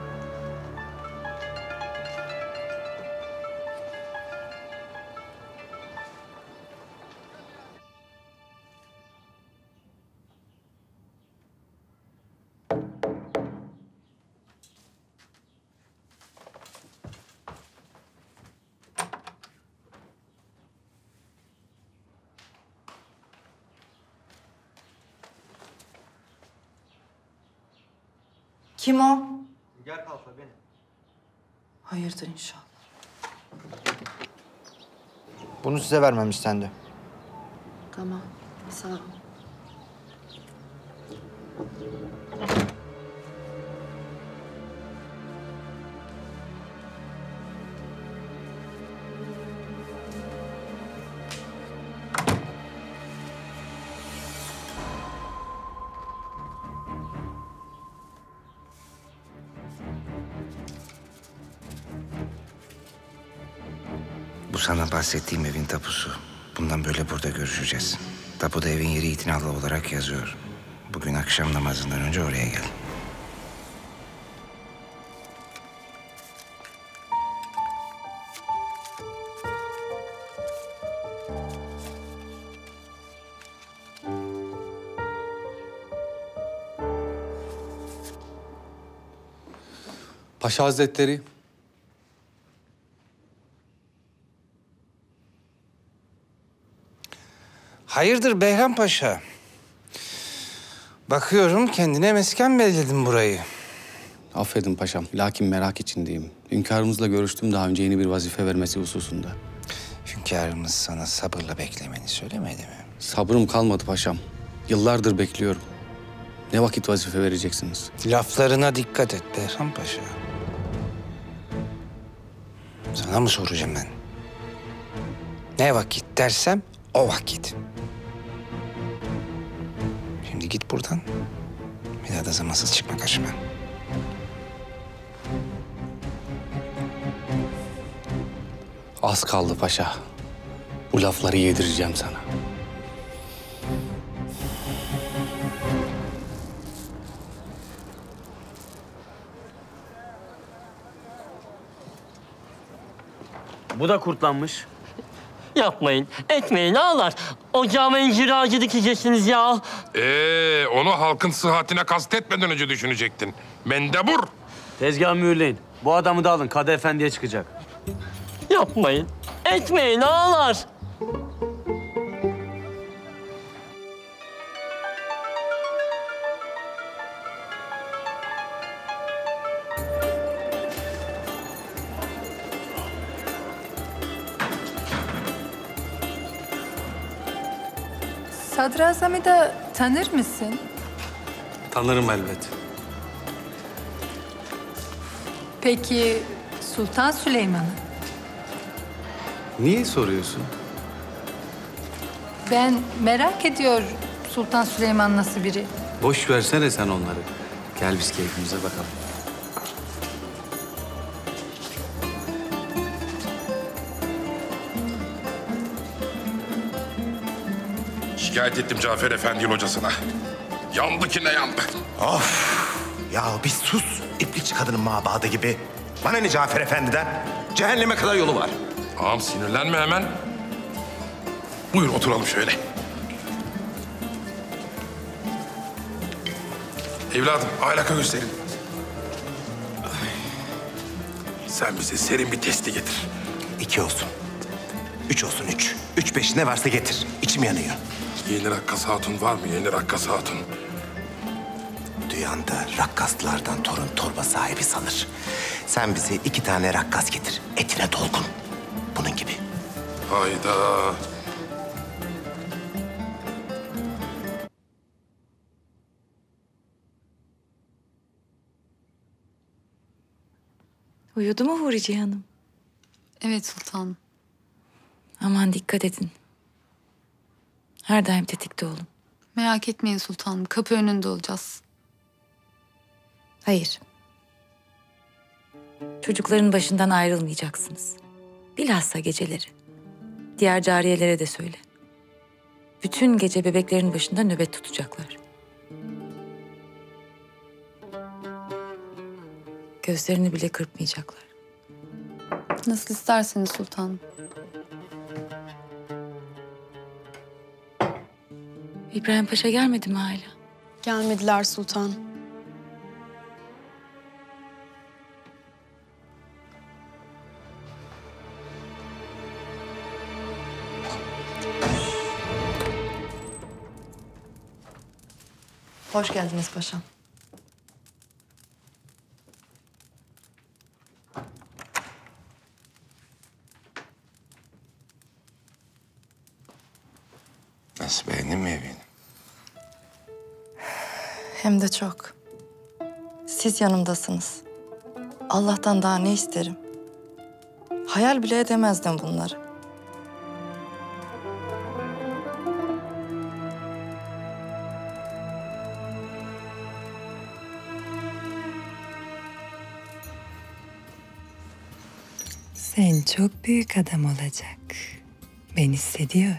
Kim o? Gel kalfa benim. Hayırdır inşallah. Bunu size vermem istendi. Tamam, sağ ol. Bu sana bahsettiğim evin tapusu. Bundan böyle burada görüşeceğiz. Tapuda evin yeri itinalı olarak yazıyor. Bugün akşam namazından önce oraya gel. Paşa Hazretleri. Hayırdır Behram Paşa? Bakıyorum kendine mesken belirledin burayı. Affedin paşam, lakin merak içindeyim. Hünkârımızla görüştüm daha önce yeni bir vazife vermesi hususunda. Hünkârımız sana sabırla beklemeni söylemedi mi? Sabrım kalmadı paşam. Yıllardır bekliyorum. Ne vakit vazife vereceksiniz? Laflarına dikkat et Behram Paşa. Sana mı soracağım ben? Ne vakit dersem o vakit. Şimdi git buradan. Bir daha da zamansız çıkma karşıma. Az kaldı paşa. Bu lafları yedireceğim sana. Bu da kurtlanmış. Yapmayın, etmeyin ağalar. Ocağıma incir ağacı dikeceksiniz ya. Onu halkın sıhhatine kastetmeden önce düşünecektin. Mendebur. Tezgah mühürleyin. Bu adamı da alın. Kadı Efendi'ye çıkacak. Yapmayın, etmeyin ağalar. Sadrazam'ı da tanır mısın? Tanırım elbet. Peki Sultan Süleyman'ı? Niye soruyorsun? Ben merak ediyor Sultan Süleyman nasıl biri? Boş versene sen onları. Gel biz keyfimize bakalım. Şikayet ettim Cafer Efendi'nin hocasına. Yandı ki ne yandı. Of! Ya bir sus. İplikçi kadının mabadı gibi. Bana ne Cafer Efendi'den? Cehenneme kadar yolu var. Ağam sinirlenme hemen. Buyur oturalım şöyle. Evladım ahlaka gösterin. Sen bize serin bir testi getir. 2 olsun. 3 olsun 3. 3 5 ne varsa getir. İçim yanıyor. Yeni rakkas hatun var mı? Yeni rakkas hatun. Dünyada rakkaslardan torun torba sahibi sanır. Sen bize 2 tane rakkas getir. Etine dolgun. Bunun gibi. Hayda. Uyudu mu Huriye Hanım? Evet sultanım. Aman dikkat edin. Her daim tetikte olun. Merak etmeyin sultanım. Kapı önünde olacağız. Hayır. Çocukların başından ayrılmayacaksınız. Bilhassa geceleri. Diğer cariyelere de söyle. Bütün gece bebeklerin başında nöbet tutacaklar. Gözlerini bile kırpmayacaklar. Nasıl isterseniz sultanım. İbrahim Paşa gelmedi mi hala? Gelmediler sultan. Hoş geldiniz paşam. Nasıl, beğendin mi evini? Hem de çok. Siz yanımdasınız. Allah'tan daha ne isterim? Hayal bile edemezdim bunları. Sen çok büyük adam olacak. Ben hissediyor.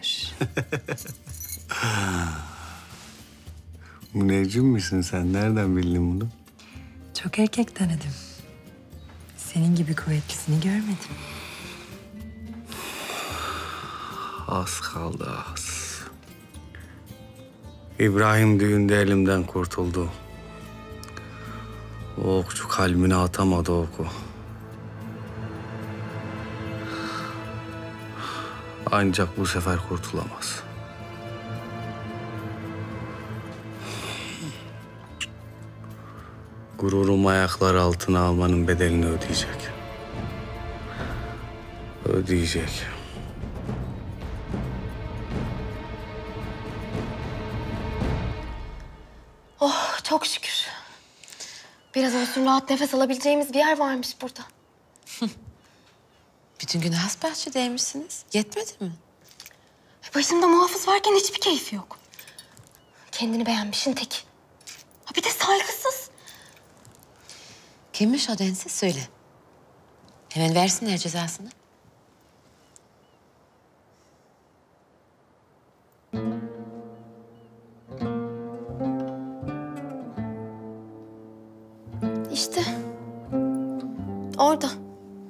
Müneccim misin sen? Nereden bildin bunu? Çok erkek tanıdım. Senin gibi kuvvetlisini görmedim. Az kaldı az. İbrahim düğünde elimden kurtuldu. O okçu kalbine atamadı oku. Ancak bu sefer kurtulamaz. Gururum ayaklar altına almanın bedelini ödeyecek. Ödeyecek. Oh çok şükür. Biraz olsun rahat nefes alabileceğimiz bir yer varmış burada. Bütün gün hasbahçedeymişsiniz. Yetmedi mi? Başımda muhafız varken hiçbir keyfi yok. Kendini beğenmişin teki. Ha bir de saygısız. Kimmiş o densiz söyle. Hemen versinler cezasını. İşte orada.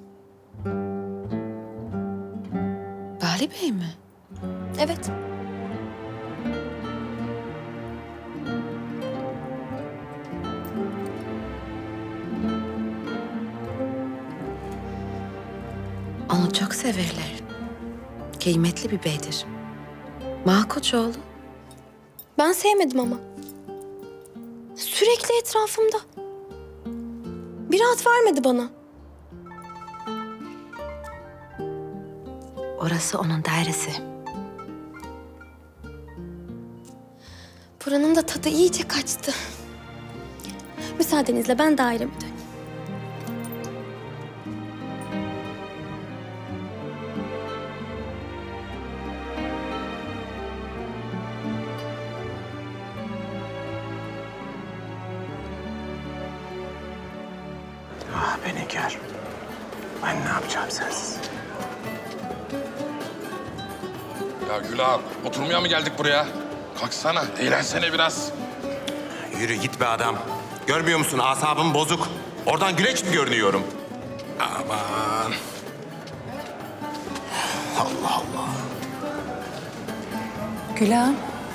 Bali Bey mi? Evet. Onu çok severler. Kıymetli bir beydir. Malkoçoğlu. Ben sevmedim ama. Sürekli etrafımda. Bir rahat vermedi bana. Orası onun dairesi. Buranın da tadı iyice kaçtı. Müsaadenizle ben daireme döneyim. Ah be Nigar. Ben ne yapacağım sensiz? Ya Gül ağam, oturmaya mı geldik buraya? Kalksana, eğlensene biraz. Yürü git be adam. Görmüyor musun asabım bozuk. Oradan güleç mi görünüyorum? Aman. Allah Allah. Gülağım.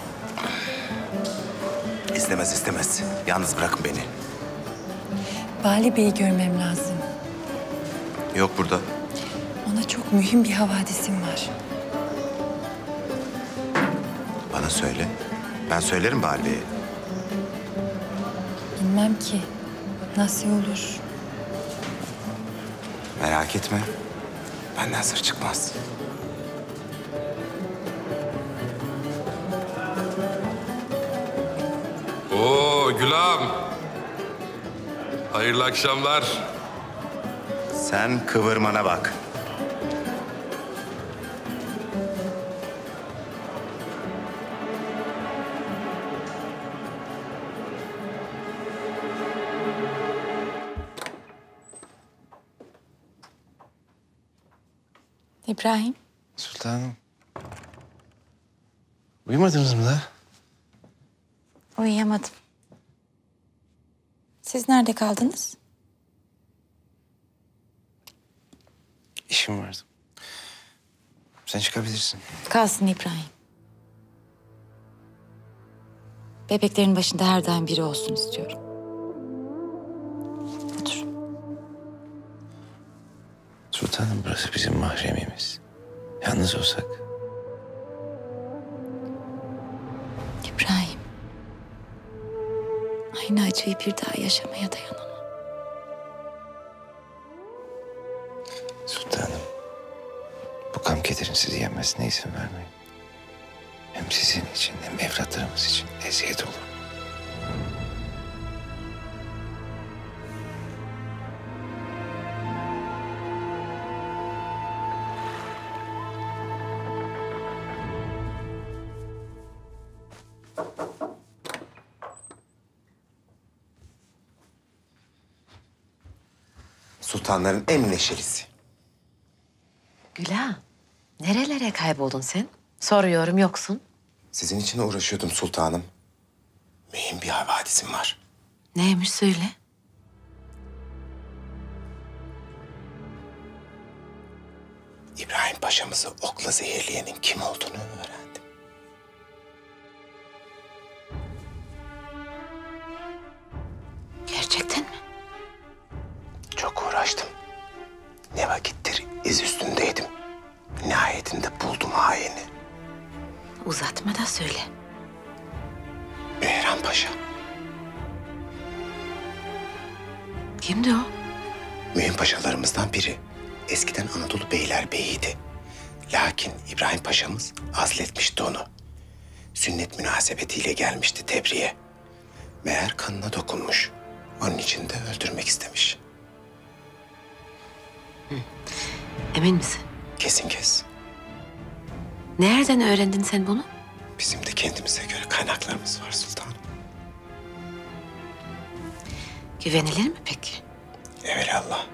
İstemez. Yalnız bırakın beni. Vali Bey'i görmem lazım. Yok burada. Ona çok mühim bir havadisim var. Bana söyle. Ben söylerim Bahri Bey'e. Bilmem ki. Nasıl olur? Merak etme. Benden sır çıkmaz. Oo Gülam. Hayırlı akşamlar. Sen kıvırmana bak. İbrahim. Sultanım. Uyumadınız mı da? Uyuyamadım. Siz nerede kaldınız? İşim vardı. Sen çıkabilirsin. Kalsın İbrahim. Bebeklerin başında her daim biri olsun istiyorum. Otur. Sultanım burası bizim mahremimiz. Yalnız olsak. İbrahim. Aynı acıyı bir daha yaşamaya dayanamam. Sultanım. Bu gam kederin sizi yenmesine izin vermeyin. Hem sizin için hem evlatlarımız için eziyet olur. Sultanların en neşelisi. Güla, nerelere kayboldun sen? Soruyorum yoksun. Sizin için uğraşıyordum sultanım. Mühim bir havadisim var. Neymiş söyle. İbrahim Paşa'mızı okla zehirleyenin kim olduğunu öğrendim. Gerçekten mi? Çok uğraştım. Ne vakittir iz üstündeydim. Nihayetinde buldum haini. Uzatma da söyle. Behram Paşa. Kimdi o? Mühim paşalarımızdan biri. Eskiden Anadolu Beylerbeyi'ydi. Lakin İbrahim Paşa'mız azletmişti onu. Sünnet münasebetiyle gelmişti tebriğe. Meğer kanına dokunmuş. Onun için de öldürmek istemiş. Emin misin? Kesin kes. Nereden öğrendin sen bunu? Bizim de kendimize göre kaynaklarımız var sultanım. Güvenilir mi peki? Evelallah.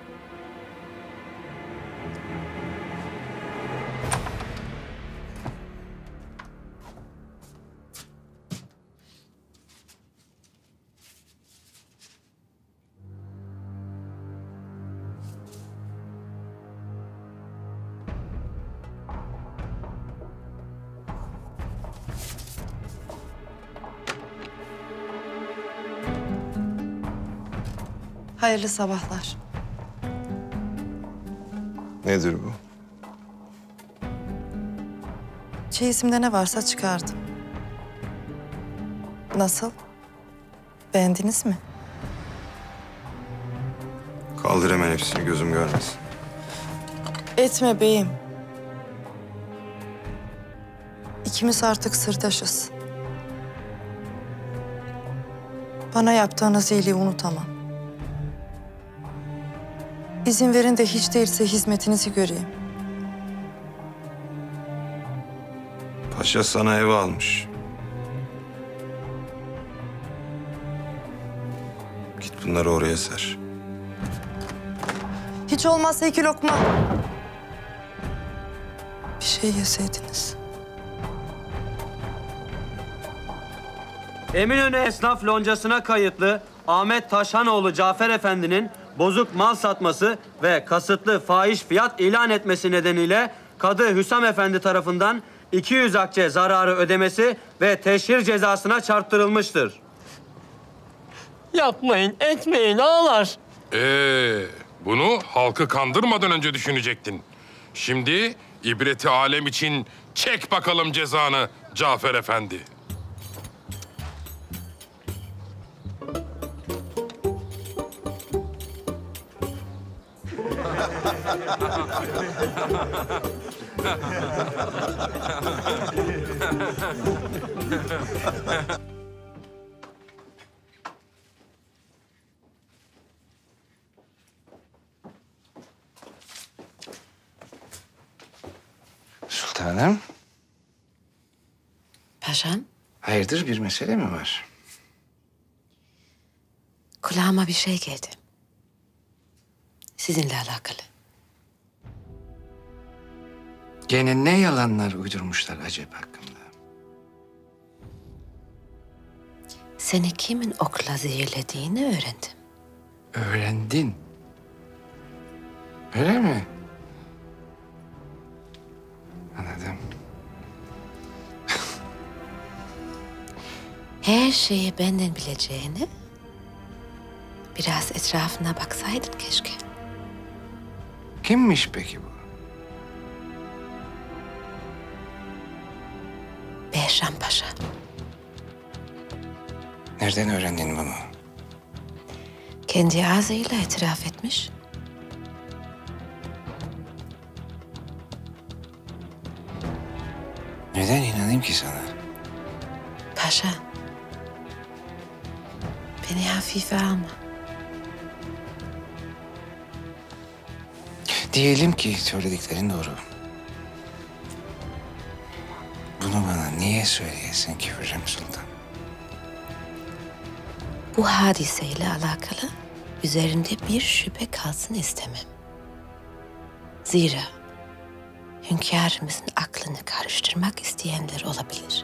Hayırlı sabahlar. Nedir bu? Çeyisimde ne varsa çıkardım. Nasıl? Beğendiniz mi? Kaldır hemen hepsini, gözüm görmesin. Etme beyim. İkimiz artık sırdaşız. Bana yaptığınız iyiliği unutamam. İzin verin de hiç değilse hizmetinizi göreyim. Paşa sana ev almış. Git bunları oraya ser. Hiç olmazsa 2 lokma. Bir şey yeseydiniz. Eminönü Esnaf Loncası'na kayıtlı Ahmet Taşhanoğlu Cafer Efendi'nin bozuk mal satması ve kasıtlı fahiş fiyat ilan etmesi nedeniyle Kadı Hüsam Efendi tarafından 200 akçe zararı ödemesi ve teşhir cezasına çarptırılmıştır. Yapmayın, etmeyin ağalar. Bunu halkı kandırmadan önce düşünecektin. Şimdi ibreti alem için çek bakalım cezanı Cafer Efendi. Sultanım, Paşam, hayırdır bir mesele mi var? kulağıma bir şey geldi. Sizinle alakalı. Gene ne yalanlar uydurmuşlar acaba hakkında? Seni kimin okla zehirlediğini öğrendim. Öğrendin. Öyle mi? Anladım. Her şeyi benden bileceğini biraz etrafına baksaydın keşke. Kimmiş peki bu? Behram Paşa. Nereden öğrendin bunu? Kendi ağzıyla itiraf etmiş. Neden inanayım ki sana? Paşa, beni hafife alma. Diyelim ki söylediklerin doğru. Bunu bana niye söyleyesin ki Hürrem Sultan? Bu hadiseyle alakalı üzerinde bir şüphe kalsın istemem. Zira hünkârımızın aklını karıştırmak isteyenler olabilir.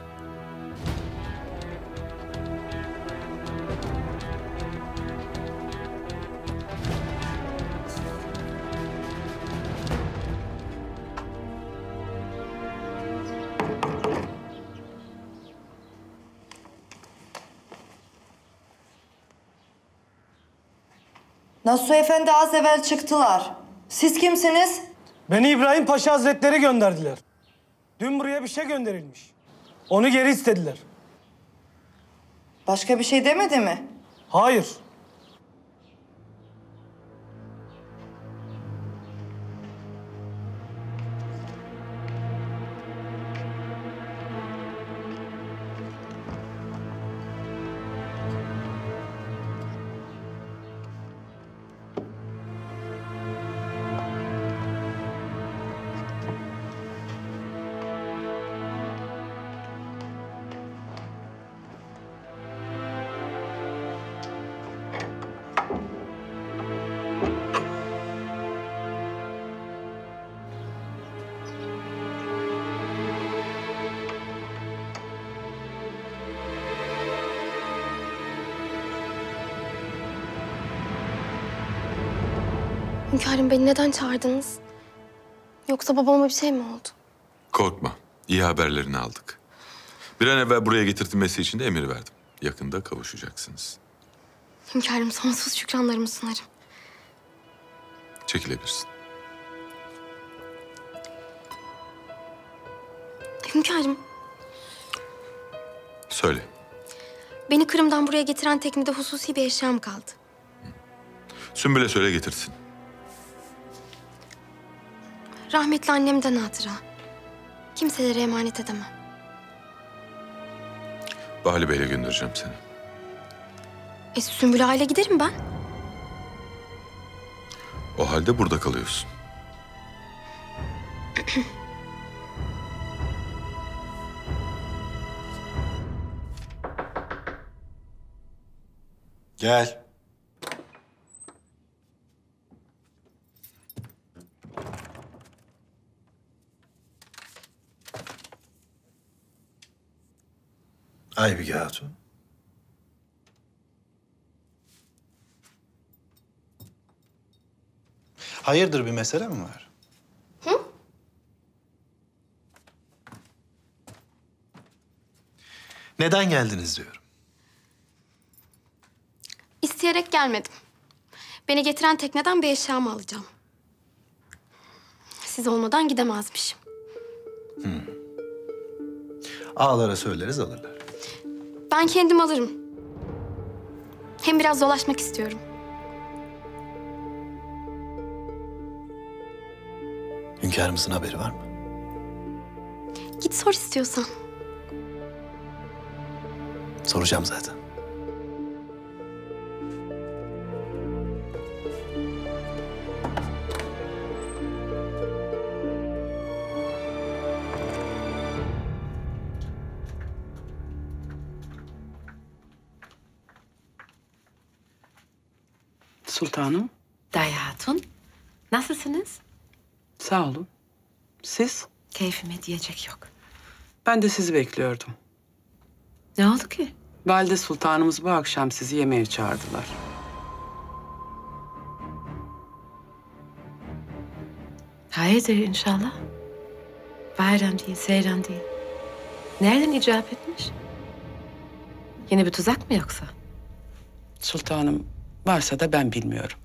Nasuh Efendi az evvel çıktılar. Siz kimsiniz? Beni İbrahim Paşa Hazretleri gönderdiler. Dün buraya bir şey gönderilmiş. Onu geri istediler. Başka bir şey demedi mi? Hayır. Hünkârım beni neden çağırdınız? Yoksa babama bir şey mi oldu? Korkma. İyi haberlerini aldık. Bir an evvel buraya getirtilmesi için de emir verdim. Yakında kavuşacaksınız. Hünkârım sonsuz şükranlarımı sunarım. Çekilebilirsin. Hünkârım, Söyle. beni Kırım'dan buraya getiren teknede hususi bir eşyam kaldı. Sümbül'e söyle getirsin. Rahmetli annemden hatıra. Kimselere emanet edemem. Bahri Bey'le göndereceğim seni. Sümbül aile giderim ben. O halde burada kalıyorsun. Gel. Aybige Hatun. Hayırdır bir mesele mi var? Neden geldiniz diyorum. İsteyerek gelmedim. Beni getiren tekneden bir eşyamı alacağım. Siz olmadan gidemezmişim. Ağalara söyleriz alırlar. Ben kendim alırım. Hem biraz dolaşmak istiyorum. Hünkârımızın haberi var mı? Git sor istiyorsan. Soracağım zaten. Sultanım. Daya Hatun, nasılsınız? Sağ olun. Siz? Keyfime diyecek yok. Ben de sizi bekliyordum. Ne oldu ki? Valide Sultanımız bu akşam sizi yemeğe çağırdılar. Hayırdır inşallah. Bayram değil, seyran değil. Nereden icap etmiş? Yine bir tuzak mı yoksa? Sultanım, varsa da ben bilmiyorum.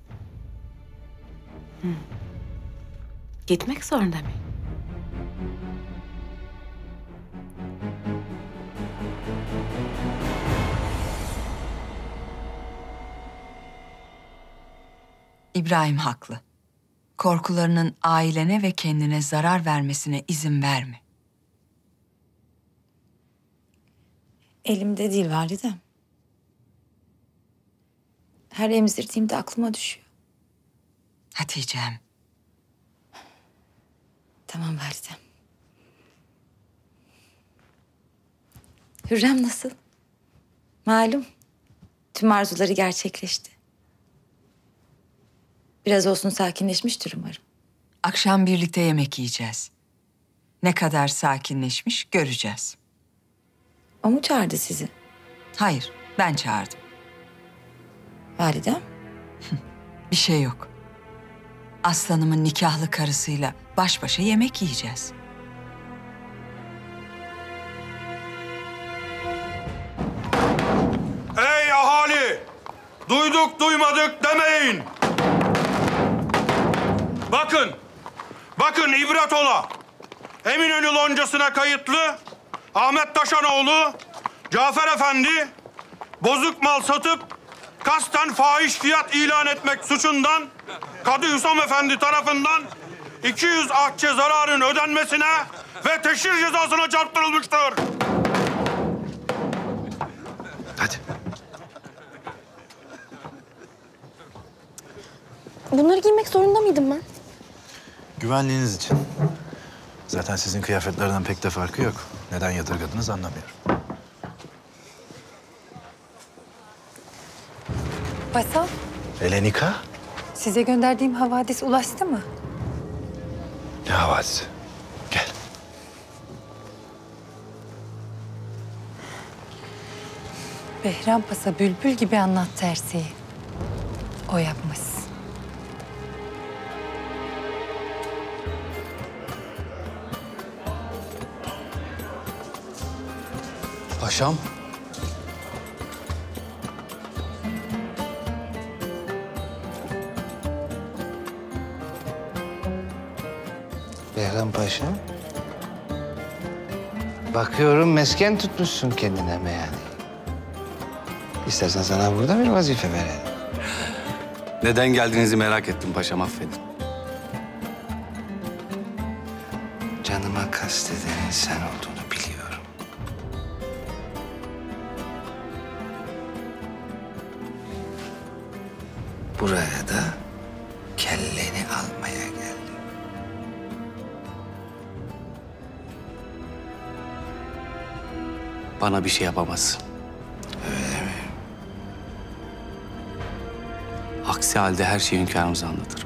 Gitmek zorunda mı? İbrahim haklı. Korkularının ailene ve kendine zarar vermesine izin verme. Elimde değil validem. Her emzirdiğimde aklıma düşüyor. Hatice'm. Tamam validem. Hürrem nasıl? Malum. Tüm arzuları gerçekleşti. Biraz olsun sakinleşmiştir umarım. Akşam birlikte yemek yiyeceğiz. Ne kadar sakinleşmiş göreceğiz. O mu çağırdı sizi? Hayır, ben çağırdım. Validem? Bir şey yok. Aslanımın nikahlı karısıyla baş başa yemek yiyeceğiz. Ey ahali! Duyduk duymadık demeyin! Bakın ibret ola! Eminönü loncasına kayıtlı Ahmet Taşanoğlu, Cafer Efendi, bozuk mal satıp kasten fahiş fiyat ilan etmek suçundan Kadı Hüsam Efendi tarafından 200 akçe zararın ödenmesine ve teşhir cezasına çarptırılmıştır. Hadi. Bunları giymek zorunda mıydım ben? Güvenliğiniz için. Zaten sizin kıyafetlerden pek de farkı yok. Neden yadırgadınız anlamıyorum. Basal, Elenika? size gönderdiğim havadis ulaştı mı? Ne havadisi? Behram Pas'a bülbül gibi anlattı her şeyi. O yapmış. Paşam. Behram Paşa. Bakıyorum mesken tutmuşsun kendine meyhane. İstersen sana burada bir vazife verelim. Neden geldiğinizi merak ettim paşam, affedin. Canıma kastedenin sen olduğunu biliyorum. Buraya da kelleni almaya geldim. Bana bir şey yapamazsın. Öyle mi? Aksi halde her şeyi hünkârımıza anlatırım.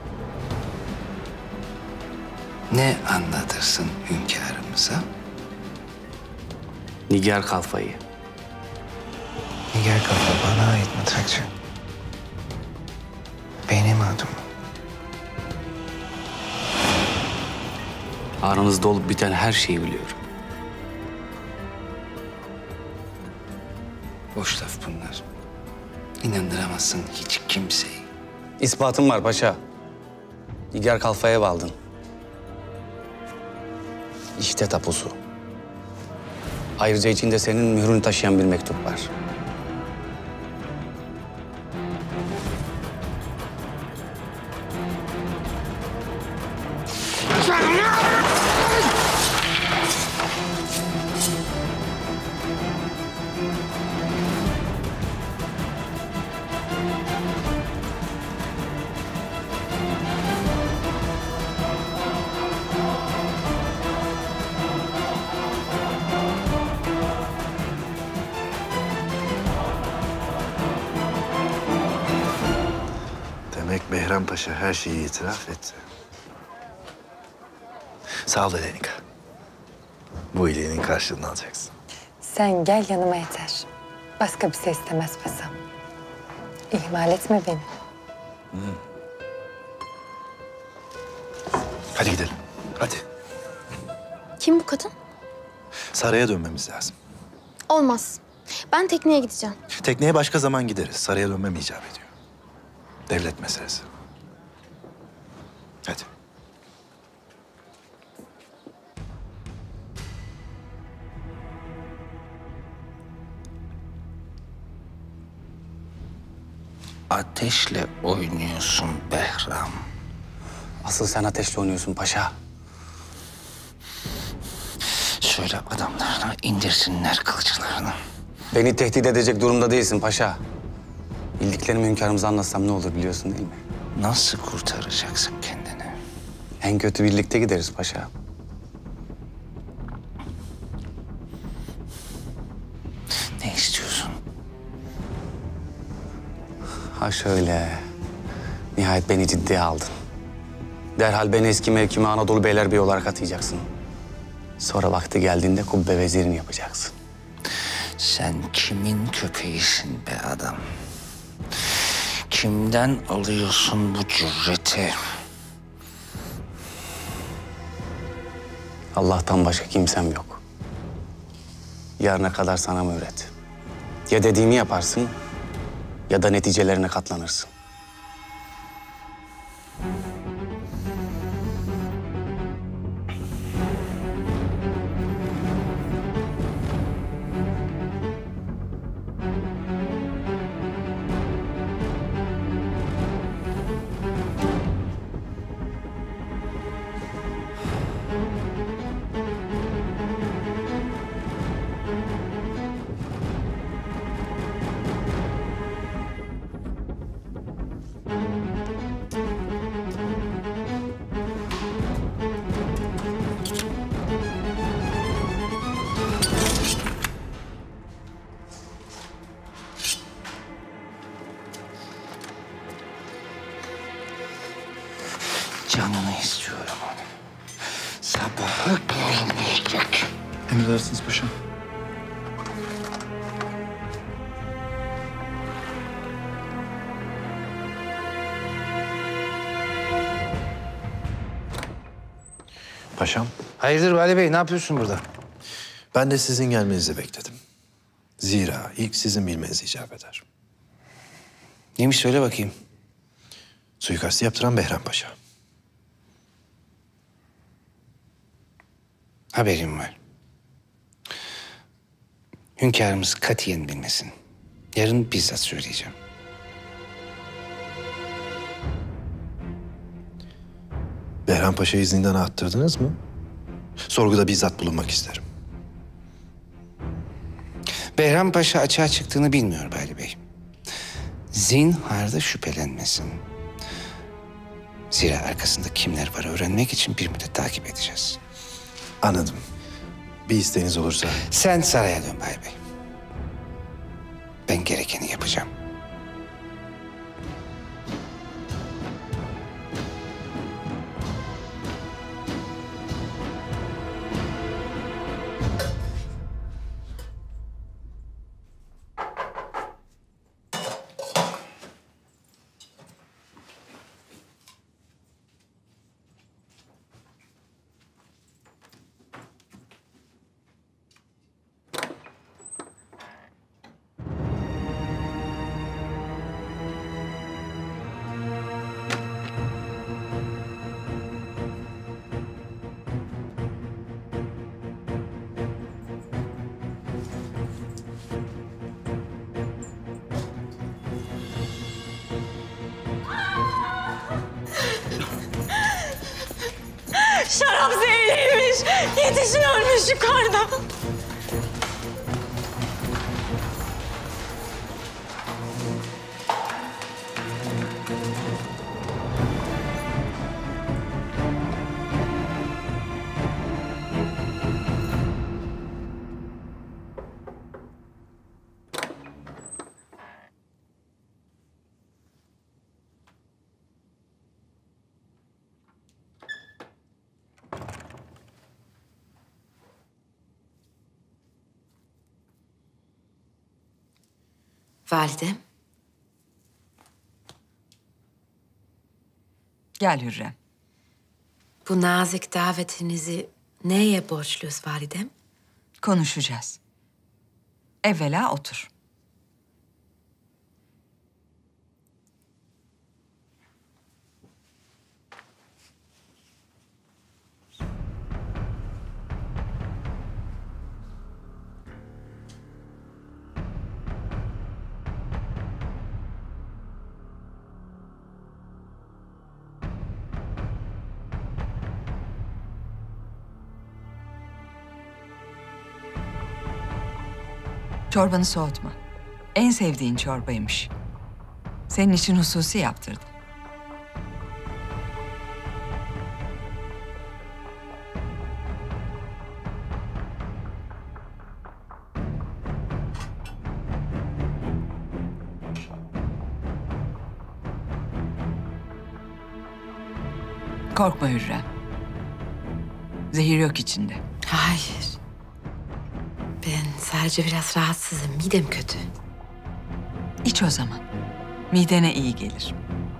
Ne anlatırsın hünkârımıza? Nigar Kalfa'yı. Nigar Kalfa bana ait mıtrakçı. Benim adım. Aranızda olup biten her şeyi biliyorum. Boş laf bunlar. İnandıramazsın hiç kimseyi. İspatım var paşa. Nigar Kalfa'ya aldın. İşte tapusu. Ayrıca içinde senin mührünü taşıyan bir mektup var. Demek Behram Paşa her şeyi itiraf etti. Sağ ol Elenika. Bu iyiliğinin karşılığını alacaksın. Sen gel yanıma yeter. Başka bir şey istemez paşam. İhmal etme beni. Hadi gidelim. Hadi. Kim bu kadın? Saraya dönmemiz lazım. Olmaz. Ben tekneye gideceğim. Tekneye başka zaman gideriz. Saraya dönmem icap ediyor. Devlet meselesi. Hadi. Ateşle oynuyorsun Behram. Asıl sen ateşle oynuyorsun paşa. Söyle adamlarına indirsinler kılıçlarını. Beni tehdit edecek durumda değilsin paşa. Bildiklerimi hünkârımıza anlatsam ne olur biliyorsun değil mi? Nasıl kurtaracaksın kendini? En kötü birlikte gideriz paşa. Ne istiyorsun? Ha şöyle. Nihayet beni ciddiye aldın. Derhal beni eski mevkime Anadolu Beylerbeyi olarak atayacaksın. Sonra vakti geldiğinde kubbe vezirini yapacaksın. Sen kimin köpeğisin be adam? Kimden alıyorsun bu cüreti? Allah'tan başka kimsem yok. Yarına kadar sana mühlet. Ya dediğimi yaparsın ya da neticelerine katlanırsın. Canını istiyorum. Sabahı görünmeyecek. Emredersiniz paşam. Paşam. Hayırdır Vali Bey, ne yapıyorsun burada? Ben de sizin gelmenizi bekledim. Zira ilk sizin bilmeniz icap eder. Neymiş söyle bakayım. Suikastı yaptıran Behram Paşa. Haberim var. Hünkârımız katiyen bilmesin. Yarın bizzat söyleyeceğim. Behram Paşa'yı zindana attırdınız mı? Sorguda bizzat bulunmak isterim. Behram Paşa açığa çıktığını bilmiyor Vali Bey. Zinhar da şüphelenmesin. Zira arkasında kimler var öğrenmek için bir müddet takip edeceğiz. Anladım. Bir isteğiniz olursa... Sen saraya dön Vali Bey. Ben gerekeni yapacağım. Nabzı 50'ymiş. Yetişin ölmüş yukarıda. Validem. Gel Hürrem. Bu nazik davetinizi neye borçluyuz validem? Konuşacağız. Evvela otur. Çorbanı soğutma. En sevdiğin çorbaymış. Senin için hususi yaptırdım. Korkma Hürrem. Zehir yok içinde. Hayır. Ben sadece biraz rahatsızım. Midem kötü. İç o zaman. Midene iyi gelir.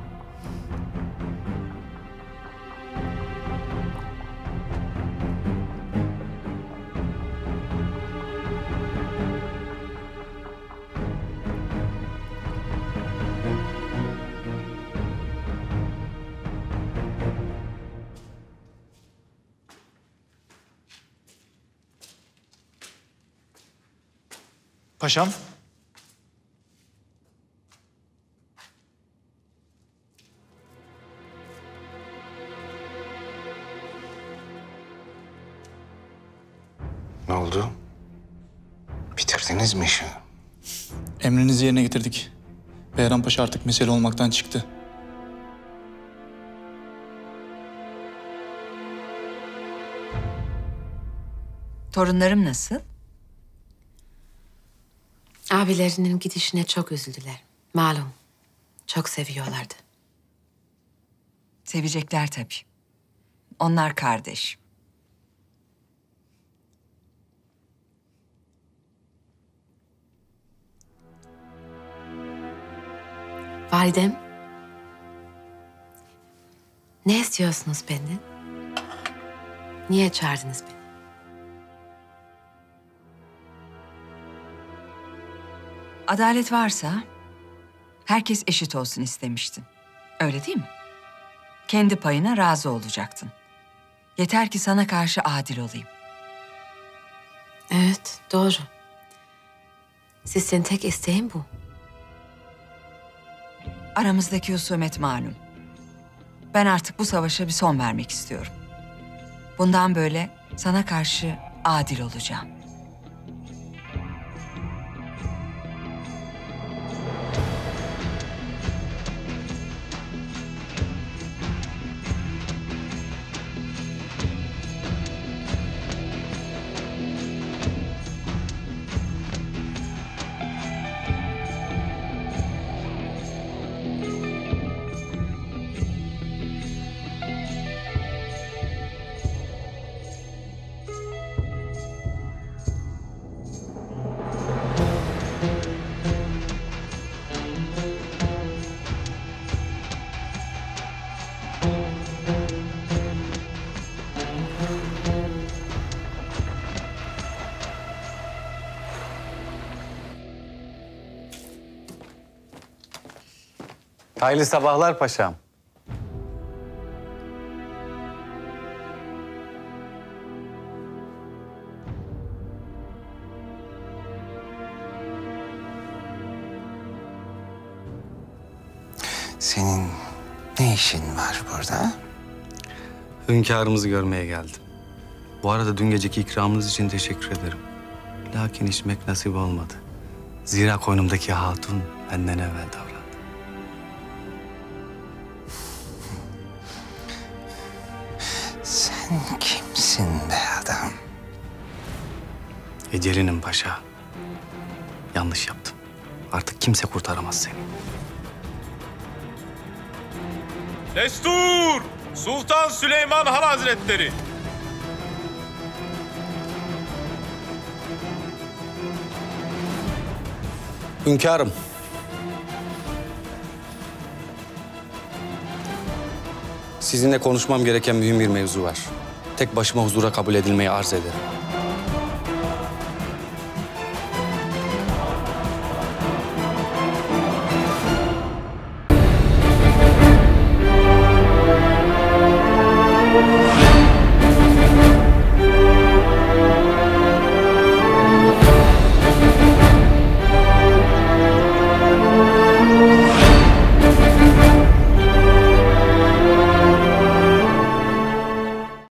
Paşam. Ne oldu? Bitirdiniz mi işi? Emrinizi yerine getirdik. Behram Paşa artık mesele olmaktan çıktı. Torunlarım nasıl? Abilerinin gidişine çok üzüldüler. Malum. Çok seviyorlardı. Sevecekler tabii. Onlar kardeş. Validem. Ne istiyorsunuz benden? Niye çağırdınız beni? Adalet varsa herkes eşit olsun istemiştin. Öyle değil mi? Kendi payına razı olacaktın. Yeter ki sana karşı adil olayım. Evet, doğru. Sizin tek isteğin bu. Aramızdaki husumet malum. Ben artık bu savaşa bir son vermek istiyorum. Bundan böyle sana karşı adil olacağım. Hayırlı sabahlar paşam. Senin ne işin var burada? Hünkârımızı görmeye geldim. Bu arada dün geceki ikramınız için teşekkür ederim. Lakin içmek nasip olmadı. Zira koynumdaki hatun benden evvel davrandı. Sen kimsin be adam? Ecelinim paşa. Yanlış yaptım. Artık kimse kurtaramaz seni. Destur! Sultan Süleyman Han Hazretleri! Hünkârım. Sizinle konuşmam gereken mühim bir mevzu var. Tek başıma huzura kabul edilmeyi arz ederim.